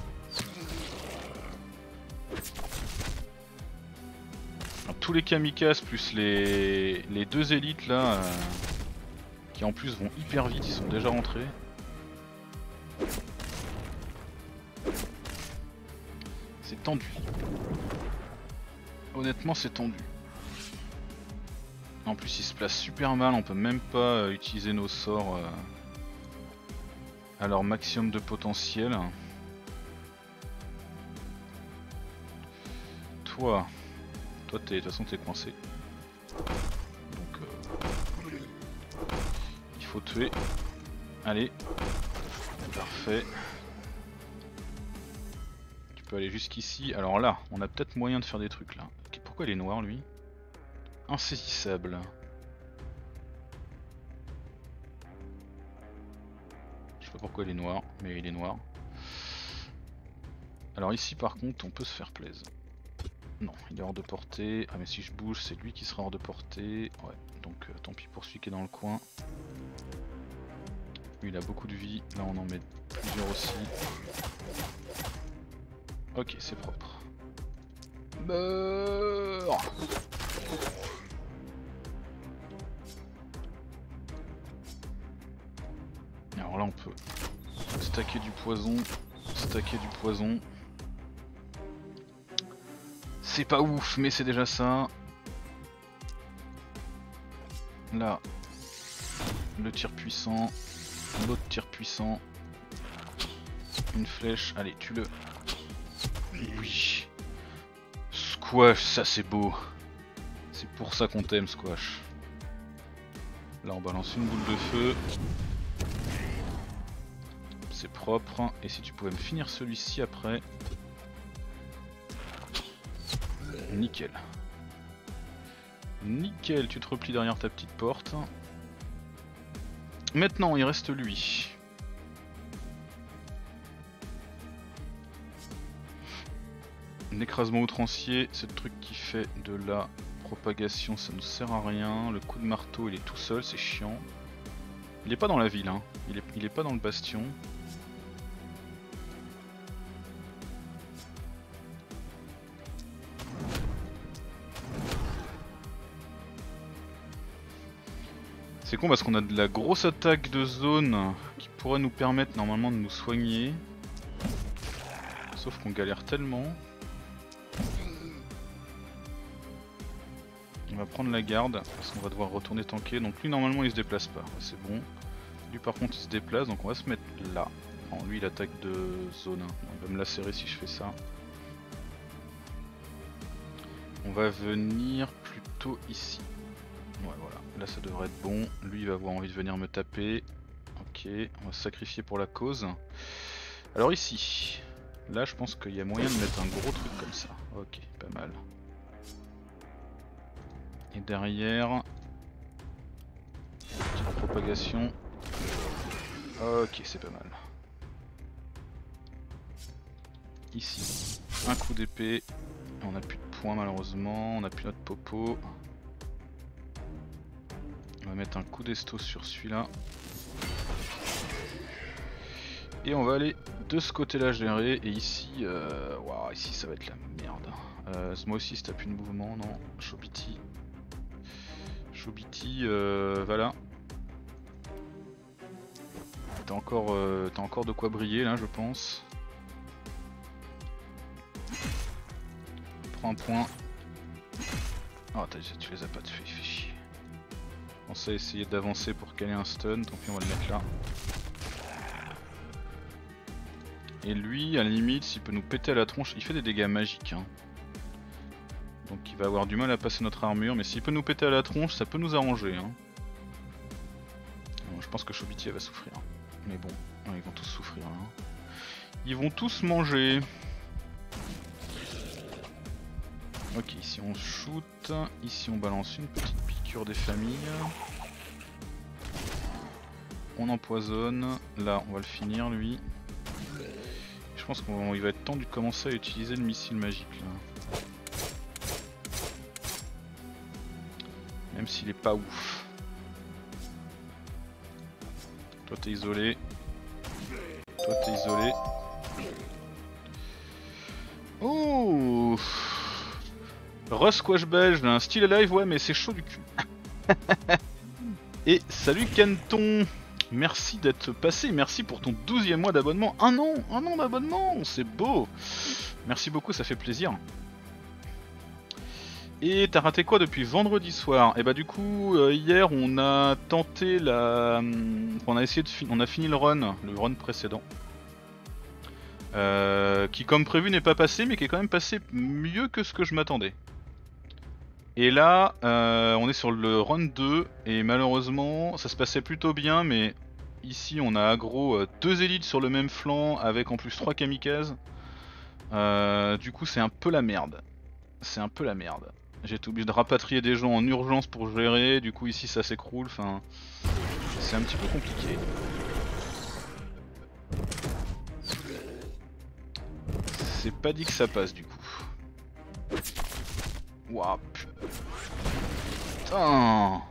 A: Tous les kamikazes plus les, les deux élites là euh, qui en plus vont hyper vite, ils sont déjà rentrés. C'est tendu. Honnêtement c'est tendu. En plus ils se placent super mal, on peut même pas euh, utiliser nos sorts euh, à leur maximum de potentiel. Toi... Toi, de toute façon, t'es coincé. Donc, euh, il faut tuer. Allez. Parfait. Tu peux aller jusqu'ici. Alors là, on a peut-être moyen de faire des trucs là. Pourquoi il est noir, lui? Insaisissable. Je sais pas pourquoi il est noir, mais il est noir. Alors ici, par contre, on peut se faire plaisir. Non, il est hors de portée. Ah mais si je bouge, c'est lui qui sera hors de portée. Ouais, donc euh, tant pis pour celui qui est dans le coin. Lui il a beaucoup de vie. Là on en met plusieurs aussi. Ok, c'est propre. Meurs. Alors là on peut stacker du poison. Stacker du poison. C'est pas ouf, mais c'est déjà ça. Là, le tir puissant, l'autre tir puissant, une flèche, allez, tue-le. Oui. Squash, ça c'est beau. C'est pour ça qu'on t'aime, Squash. Là, on balance une boule de feu. C'est propre. Et si tu pouvais me finir celui-ci après. Nickel. Nickel, tu te replies derrière ta petite porte. Maintenant, il reste lui. Un écrasement outrancier, c'est le truc qui fait de la propagation, ça nous sert à rien. Le coup de marteau, il est tout seul, c'est chiant. Il est pas dans la ville, hein. il, est, il est pas dans le bastion. C'est con parce qu'on a de la grosse attaque de zone qui pourrait nous permettre normalement de nous soigner. Sauf qu'on galère tellement. On va prendre la garde parce qu'on va devoir retourner tanker. Donc lui normalement il se déplace pas, c'est bon. Lui par contre il se déplace, donc on va se mettre là. Non, lui il attaque de zone. Il va me lacérer si je fais ça. On va venir plutôt ici. Ouais voilà, là ça devrait être bon. Lui il va avoir envie de venir me taper. Ok, on va se sacrifier pour la cause. Alors ici, là je pense qu'il y a moyen de mettre un gros truc comme ça. Ok, pas mal. Et derrière, petite propagation. Ok, c'est pas mal. Ici, un coup d'épée. On a plus de points malheureusement, on a plus notre popo. On va mettre un coup d'esto sur celui-là. Et on va aller de ce côté-là gérer. Et ici, euh... wow, ici ça va être la merde. Euh, moi aussi, si t'as plus de mouvement, non. Chobiti. Chobiti, euh, voilà. T'as encore, euh, t'as encore de quoi briller là, je pense. Prends un point. Oh, tu les as pas, tu fais, fais chier. On sait essayer d'avancer pour caler un stun, tant pis on va le mettre là. Et lui, à la limite, s'il peut nous péter à la tronche, il fait des dégâts magiques. Hein. Donc il va avoir du mal à passer notre armure, mais s'il peut nous péter à la tronche, ça peut nous arranger. Hein. Alors, je pense que Chobiti va souffrir. Mais bon, ils vont tous souffrir. Hein. Ils vont tous manger. Ok, ici on shoot, ici on balance une petite piqûre des familles. On empoisonne, là on va le finir lui. Je pense qu'il va être temps de commencer à utiliser le missile magique là. Même s'il est pas ouf. Toi t'es isolé. Toi t'es isolé. Oh, Russ Squash belge, un style alive, ouais mais c'est chaud du cul. Et salut Canton, merci d'être passé, merci pour ton douzième mois d'abonnement. Un an, un an d'abonnement, c'est beau. Merci beaucoup, ça fait plaisir. Et t'as raté quoi depuis vendredi soir? Et bah du coup euh, hier on a tenté la, on a essayé de fin... on a fini le run, le run précédent. Euh, qui comme prévu n'est pas passé mais qui est quand même passé mieux que ce que je m'attendais. Et là euh, on est sur le run deux et malheureusement ça se passait plutôt bien, mais ici on a aggro euh, deux élites sur le même flanc avec en plus trois kamikazes. Euh, du coup c'est un peu la merde. C'est un peu la merde. J'ai été obligé de rapatrier des gens en urgence pour gérer, du coup ici ça s'écroule, enfin c'est un petit peu compliqué. C'est pas dit que ça passe du coup. Waouh. Putain.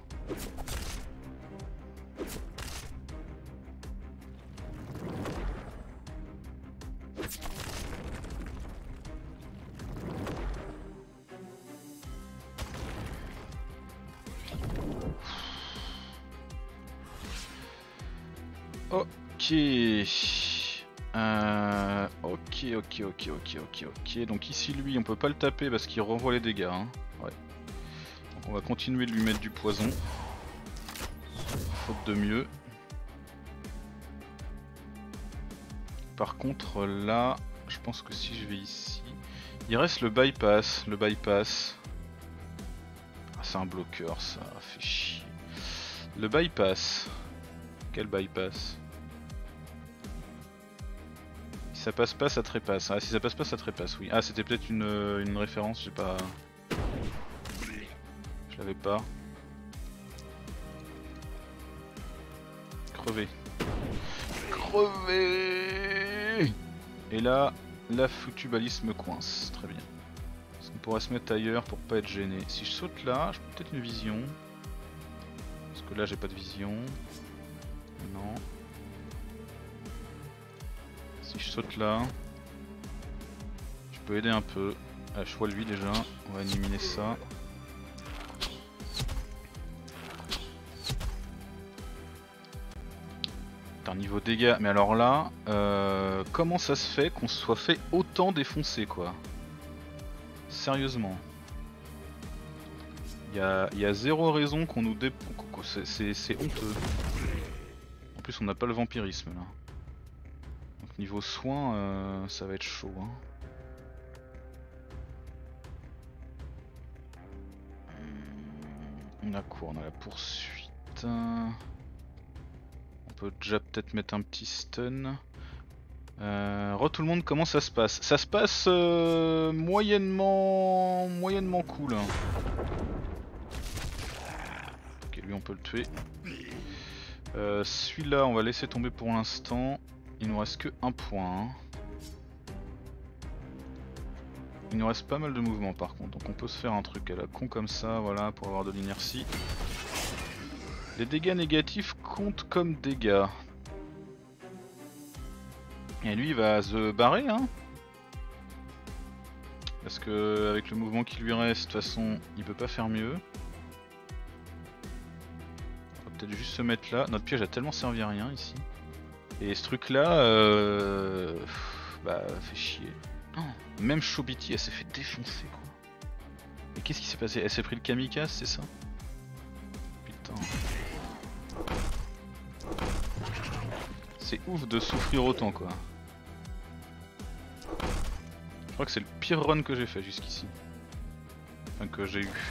A: Ok. Euh, ok, ok, ok, ok, ok, ok. Donc ici lui on peut pas le taper parce qu'il renvoie les dégâts. Hein. Ouais. Donc on va continuer de lui mettre du poison. Faute de mieux. Par contre là, je pense que si je vais ici, il reste le bypass. Le bypass. Ah, c'est un bloqueur ça, fait chier. Le bypass. Quel bypass? Si ça passe pas, ça trépasse. Ah, si ça passe pas, ça trépasse, oui. Ah, c'était peut-être une, une référence, j'ai pas... Je l'avais pas. Crevé. Crevé. Et là, la foutue balise me coince. Très bien. Parce qu'on pourrait se mettre ailleurs pour pas être gêné. Si je saute là, j'ai peut-être une vision. Parce que là, j'ai pas de vision. Non. Si je saute là, je peux aider un peu. Ah, je vois lui déjà, on va éliminer ça. Putain, niveau dégâts, mais alors là, euh, comment ça se fait qu'on se soit fait autant défoncer quoi? Sérieusement. Il y a, y a zéro raison qu'on nous dé... C'est honteux. En plus on n'a pas le vampirisme là. Donc niveau soins, euh, ça va être chaud. Hein. On a quoi? On a la poursuite. On peut déjà peut-être mettre un petit stun. Euh, re tout le monde, comment ça se passe? Ça se passe euh, moyennement... moyennement cool. Ok, lui on peut le tuer. Euh, Celui-là on va laisser tomber pour l'instant. Il nous reste que un point. Hein. Il nous reste pas mal de mouvements par contre, donc on peut se faire un truc à la con comme ça, voilà, pour avoir de l'inertie. Les dégâts négatifs comptent comme dégâts. Et lui il va se barrer hein. Parce que avec le mouvement qui lui reste, de toute façon il peut pas faire mieux. On va peut-être juste se mettre là. Notre piège a tellement servi à rien ici. Et ce truc là, euh... bah fait chier. Oh, même Chobiti elle s'est fait défoncer quoi. Et qu'est-ce qui s'est passé? Elle s'est pris le kamikaze, c'est ça? Putain. C'est ouf de souffrir autant quoi. Je crois que c'est le pire run que j'ai fait jusqu'ici. Enfin que j'ai eu.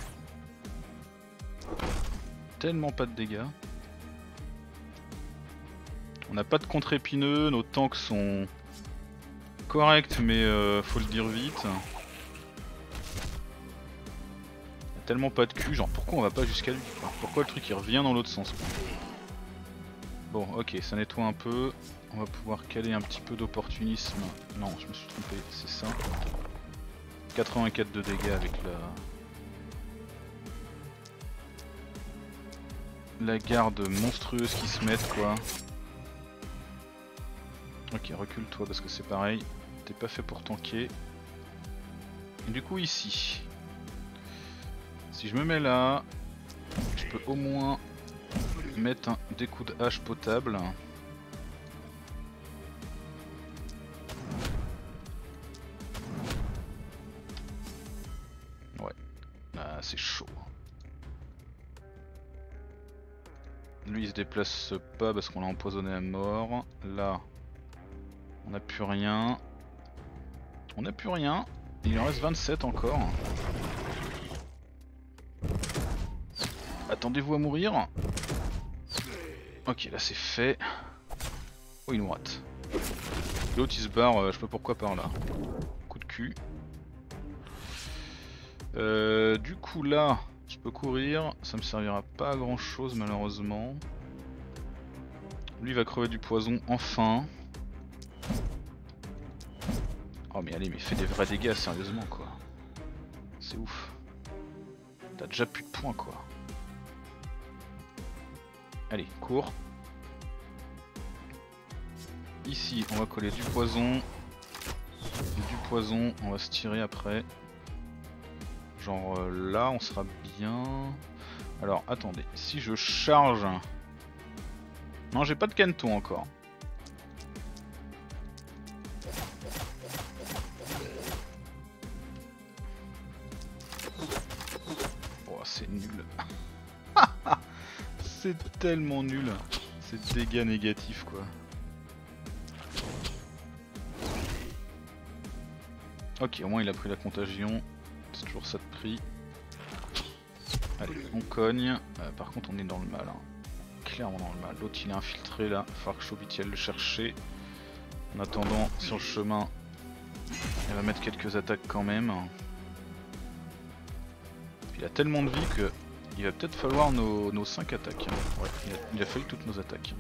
A: Tellement pas de dégâts. On n'a pas de contre-épineux, nos tanks sont corrects mais euh, faut le dire vite. Il y a tellement pas de cul, genre pourquoi on va pas jusqu'à lui quoi? Pourquoi le truc il revient dans l'autre sens quoi? Bon ok, ça nettoie un peu. On va pouvoir caler un petit peu d'opportunisme. Non, je me suis trompé, c'est ça. quatre-vingt-quatre de dégâts avec la... La garde monstrueuse qui se met quoi. Ok, recule-toi parce que c'est pareil. T'es pas fait pour tanker. Et du coup ici, si je me mets là, je peux au moins mettre un, des coups de hache potable. Ouais, ah, c'est chaud. Lui il se déplace pas parce qu'on l'a empoisonné à mort. Là, on n'a plus rien. On n'a plus rien. Il en reste vingt-sept encore. Attendez-vous à mourir. Ok, là c'est fait. Oh, il nous rate. L'autre il se barre, euh, je sais pas pourquoi par là. Coup de cul. Euh, du coup là, je peux courir. Ça me servira pas à grand chose malheureusement. Lui il va crever du poison enfin. Oh mais allez, mais fais des vrais dégâts sérieusement quoi. C'est ouf. T'as déjà plus de points quoi. Allez, cours. Ici, on va coller du poison. Du poison, on va se tirer après. Genre euh, là, on sera bien. Alors, attendez. Si je charge... Non, j'ai pas de caneton encore. Oh, c'est nul. C'est tellement nul. C'est dégâts négatifs quoi. Ok, au moins il a pris la contagion. C'est toujours ça de prix. Allez, on cogne. Euh, par contre, on est dans le mal. Hein. Clairement dans le mal. L'autre il est infiltré là. Il va falloir que Chobiti aille le chercher. En attendant, sur le chemin, elle va mettre quelques attaques quand même. Il a tellement de vie que il va peut-être falloir nos, nos cinq attaques. Ouais, il a, il a fallu toutes nos attaques.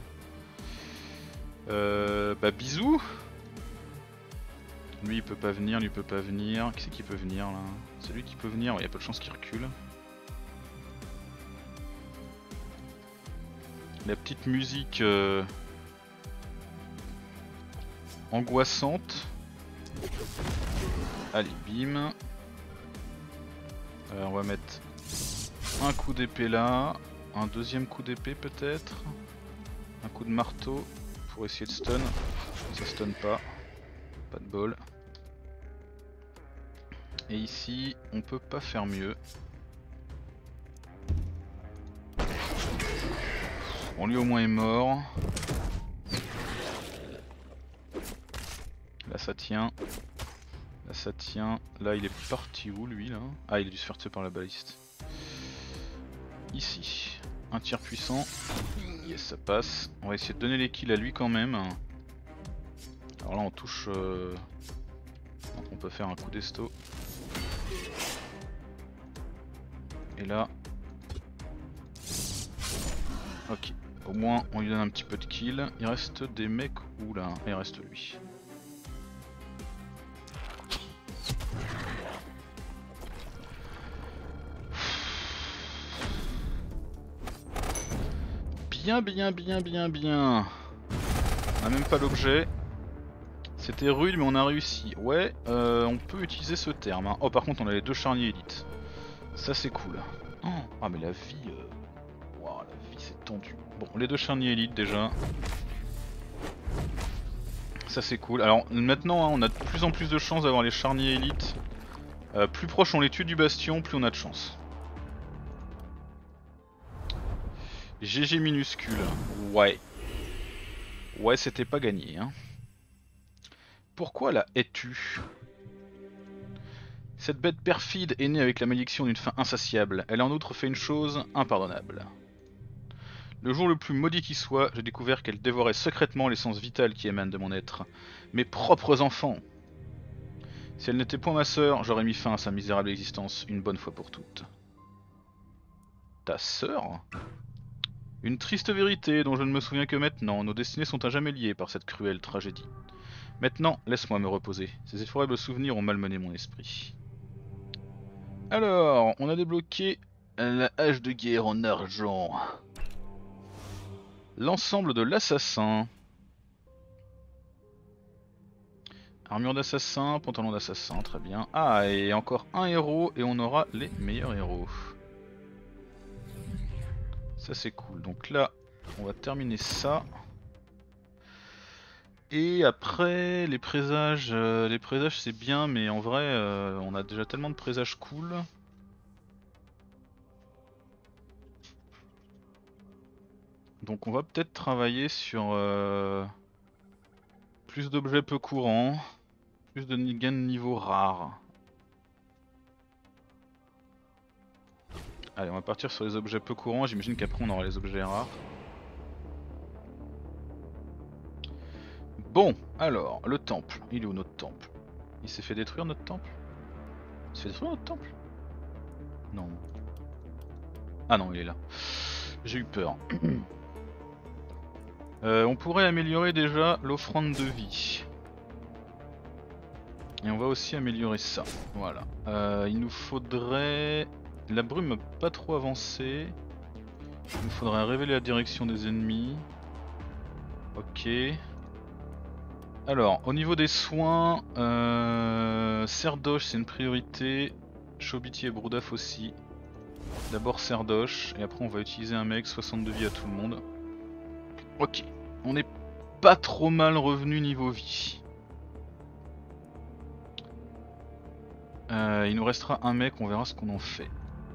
A: Euh, bah bisous. Lui il peut pas venir, lui il peut pas venir. Qui c'est qui peut venir là? C'est lui qui peut venir, il y a peu de chance qu'il recule. la petite musique euh, angoissante. Allez, bim. Alors on va mettre un coup d'épée là, un deuxième coup d'épée peut-être, un coup de marteau pour essayer de stun. Ça stun pas, pas de bol. Et ici on peut pas faire mieux. Bon, lui au moins est mort. Là ça tient. Là ça tient. Là il est parti où lui là? Ah, il a dû se faire tuer par la baliste. Ici. Un tir puissant. Yes, ça passe. On va essayer de donner les kills à lui quand même. Alors là on touche... Euh... On peut faire un coup d'esto. Et là... Ok. Au moins on lui donne un petit peu de kill. Il reste des mecs où là? Il reste lui. Bien bien bien bien bien. On a même pas l'objet. C'était rude mais on a réussi. Ouais, euh, on peut utiliser ce terme. Hein. Oh par contre on a les deux charniers élites. Ça c'est cool. Oh, ah mais la vie... Euh... Wow, la vie c'est tendu. Bon, les deux charniers élites déjà. Ça c'est cool. Alors maintenant hein, on a de plus en plus de chances d'avoir les charniers élites. Euh, plus proche on les tue du bastion, plus on a de chance. G G minuscule. Ouais. Ouais, c'était pas gagné. Hein. Pourquoi la hais-tu? Cette bête perfide est née avec la malédiction d'une faim insatiable. Elle a en outre fait une chose impardonnable. Le jour le plus maudit qui soit, j'ai découvert qu'elle dévorait secrètement l'essence vitale qui émane de mon être. Mes propres enfants. Si elle n'était point ma sœur, j'aurais mis fin à sa misérable existence une bonne fois pour toutes. Ta sœur? Une triste vérité dont je ne me souviens que maintenant. Nos destinées sont à jamais liées par cette cruelle tragédie. Maintenant, laisse-moi me reposer. Ces effroyables souvenirs ont malmené mon esprit. Alors, on a débloqué la hache de guerre en argent. L'ensemble de l'assassin. Armure d'assassin, pantalon d'assassin, très bien. Ah, et encore un héros et on aura les meilleurs héros. Ça c'est cool. Donc là, on va terminer ça. Et après, les présages, euh, les présages c'est bien, mais en vrai, euh, on a déjà tellement de présages cool. Donc on va peut-être travailler sur euh, plus d'objets peu courants, plus de gains de niveau rares. Allez, on va partir sur les objets peu courants, j'imagine qu'après on aura les objets rares. Bon, alors, le temple. Il est où notre temple? Il s'est fait détruire notre temple? Il s'est fait détruire notre temple? Non. Ah non, il est là. J'ai eu peur. euh, on pourrait améliorer déjà l'offrande de vie. Et on va aussi améliorer ça. Voilà. Euh, il nous faudrait... La brume pas trop avancée. Il nous faudrait révéler la direction des ennemis. Ok. Alors, au niveau des soins, euh, Serdoche c'est une priorité. Chobiti et Broudaf aussi. D'abord Serdoche, et après on va utiliser un mec, soixante-deux vie à tout le monde. Ok, on est pas trop mal revenu niveau vie. Euh, il nous restera un mec, on verra ce qu'on en fait.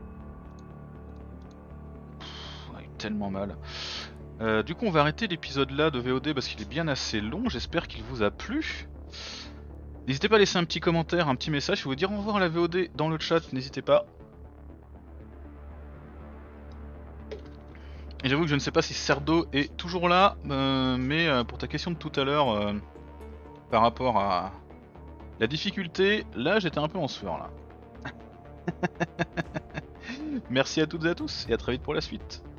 A: Pff, on a eu tellement mal. Euh, du coup on va arrêter l'épisode là de V O D parce qu'il est bien assez long, j'espère qu'il vous a plu. N'hésitez pas à laisser un petit commentaire, un petit message, si vous voulez dire au revoir à la V O D dans le chat, n'hésitez pas. Et j'avoue que je ne sais pas si Cerdo est toujours là, euh, mais euh, pour ta question de tout à l'heure, euh, par rapport à la difficulté, là j'étais un peu en sueur là. Merci à toutes et à tous, et à très vite pour la suite.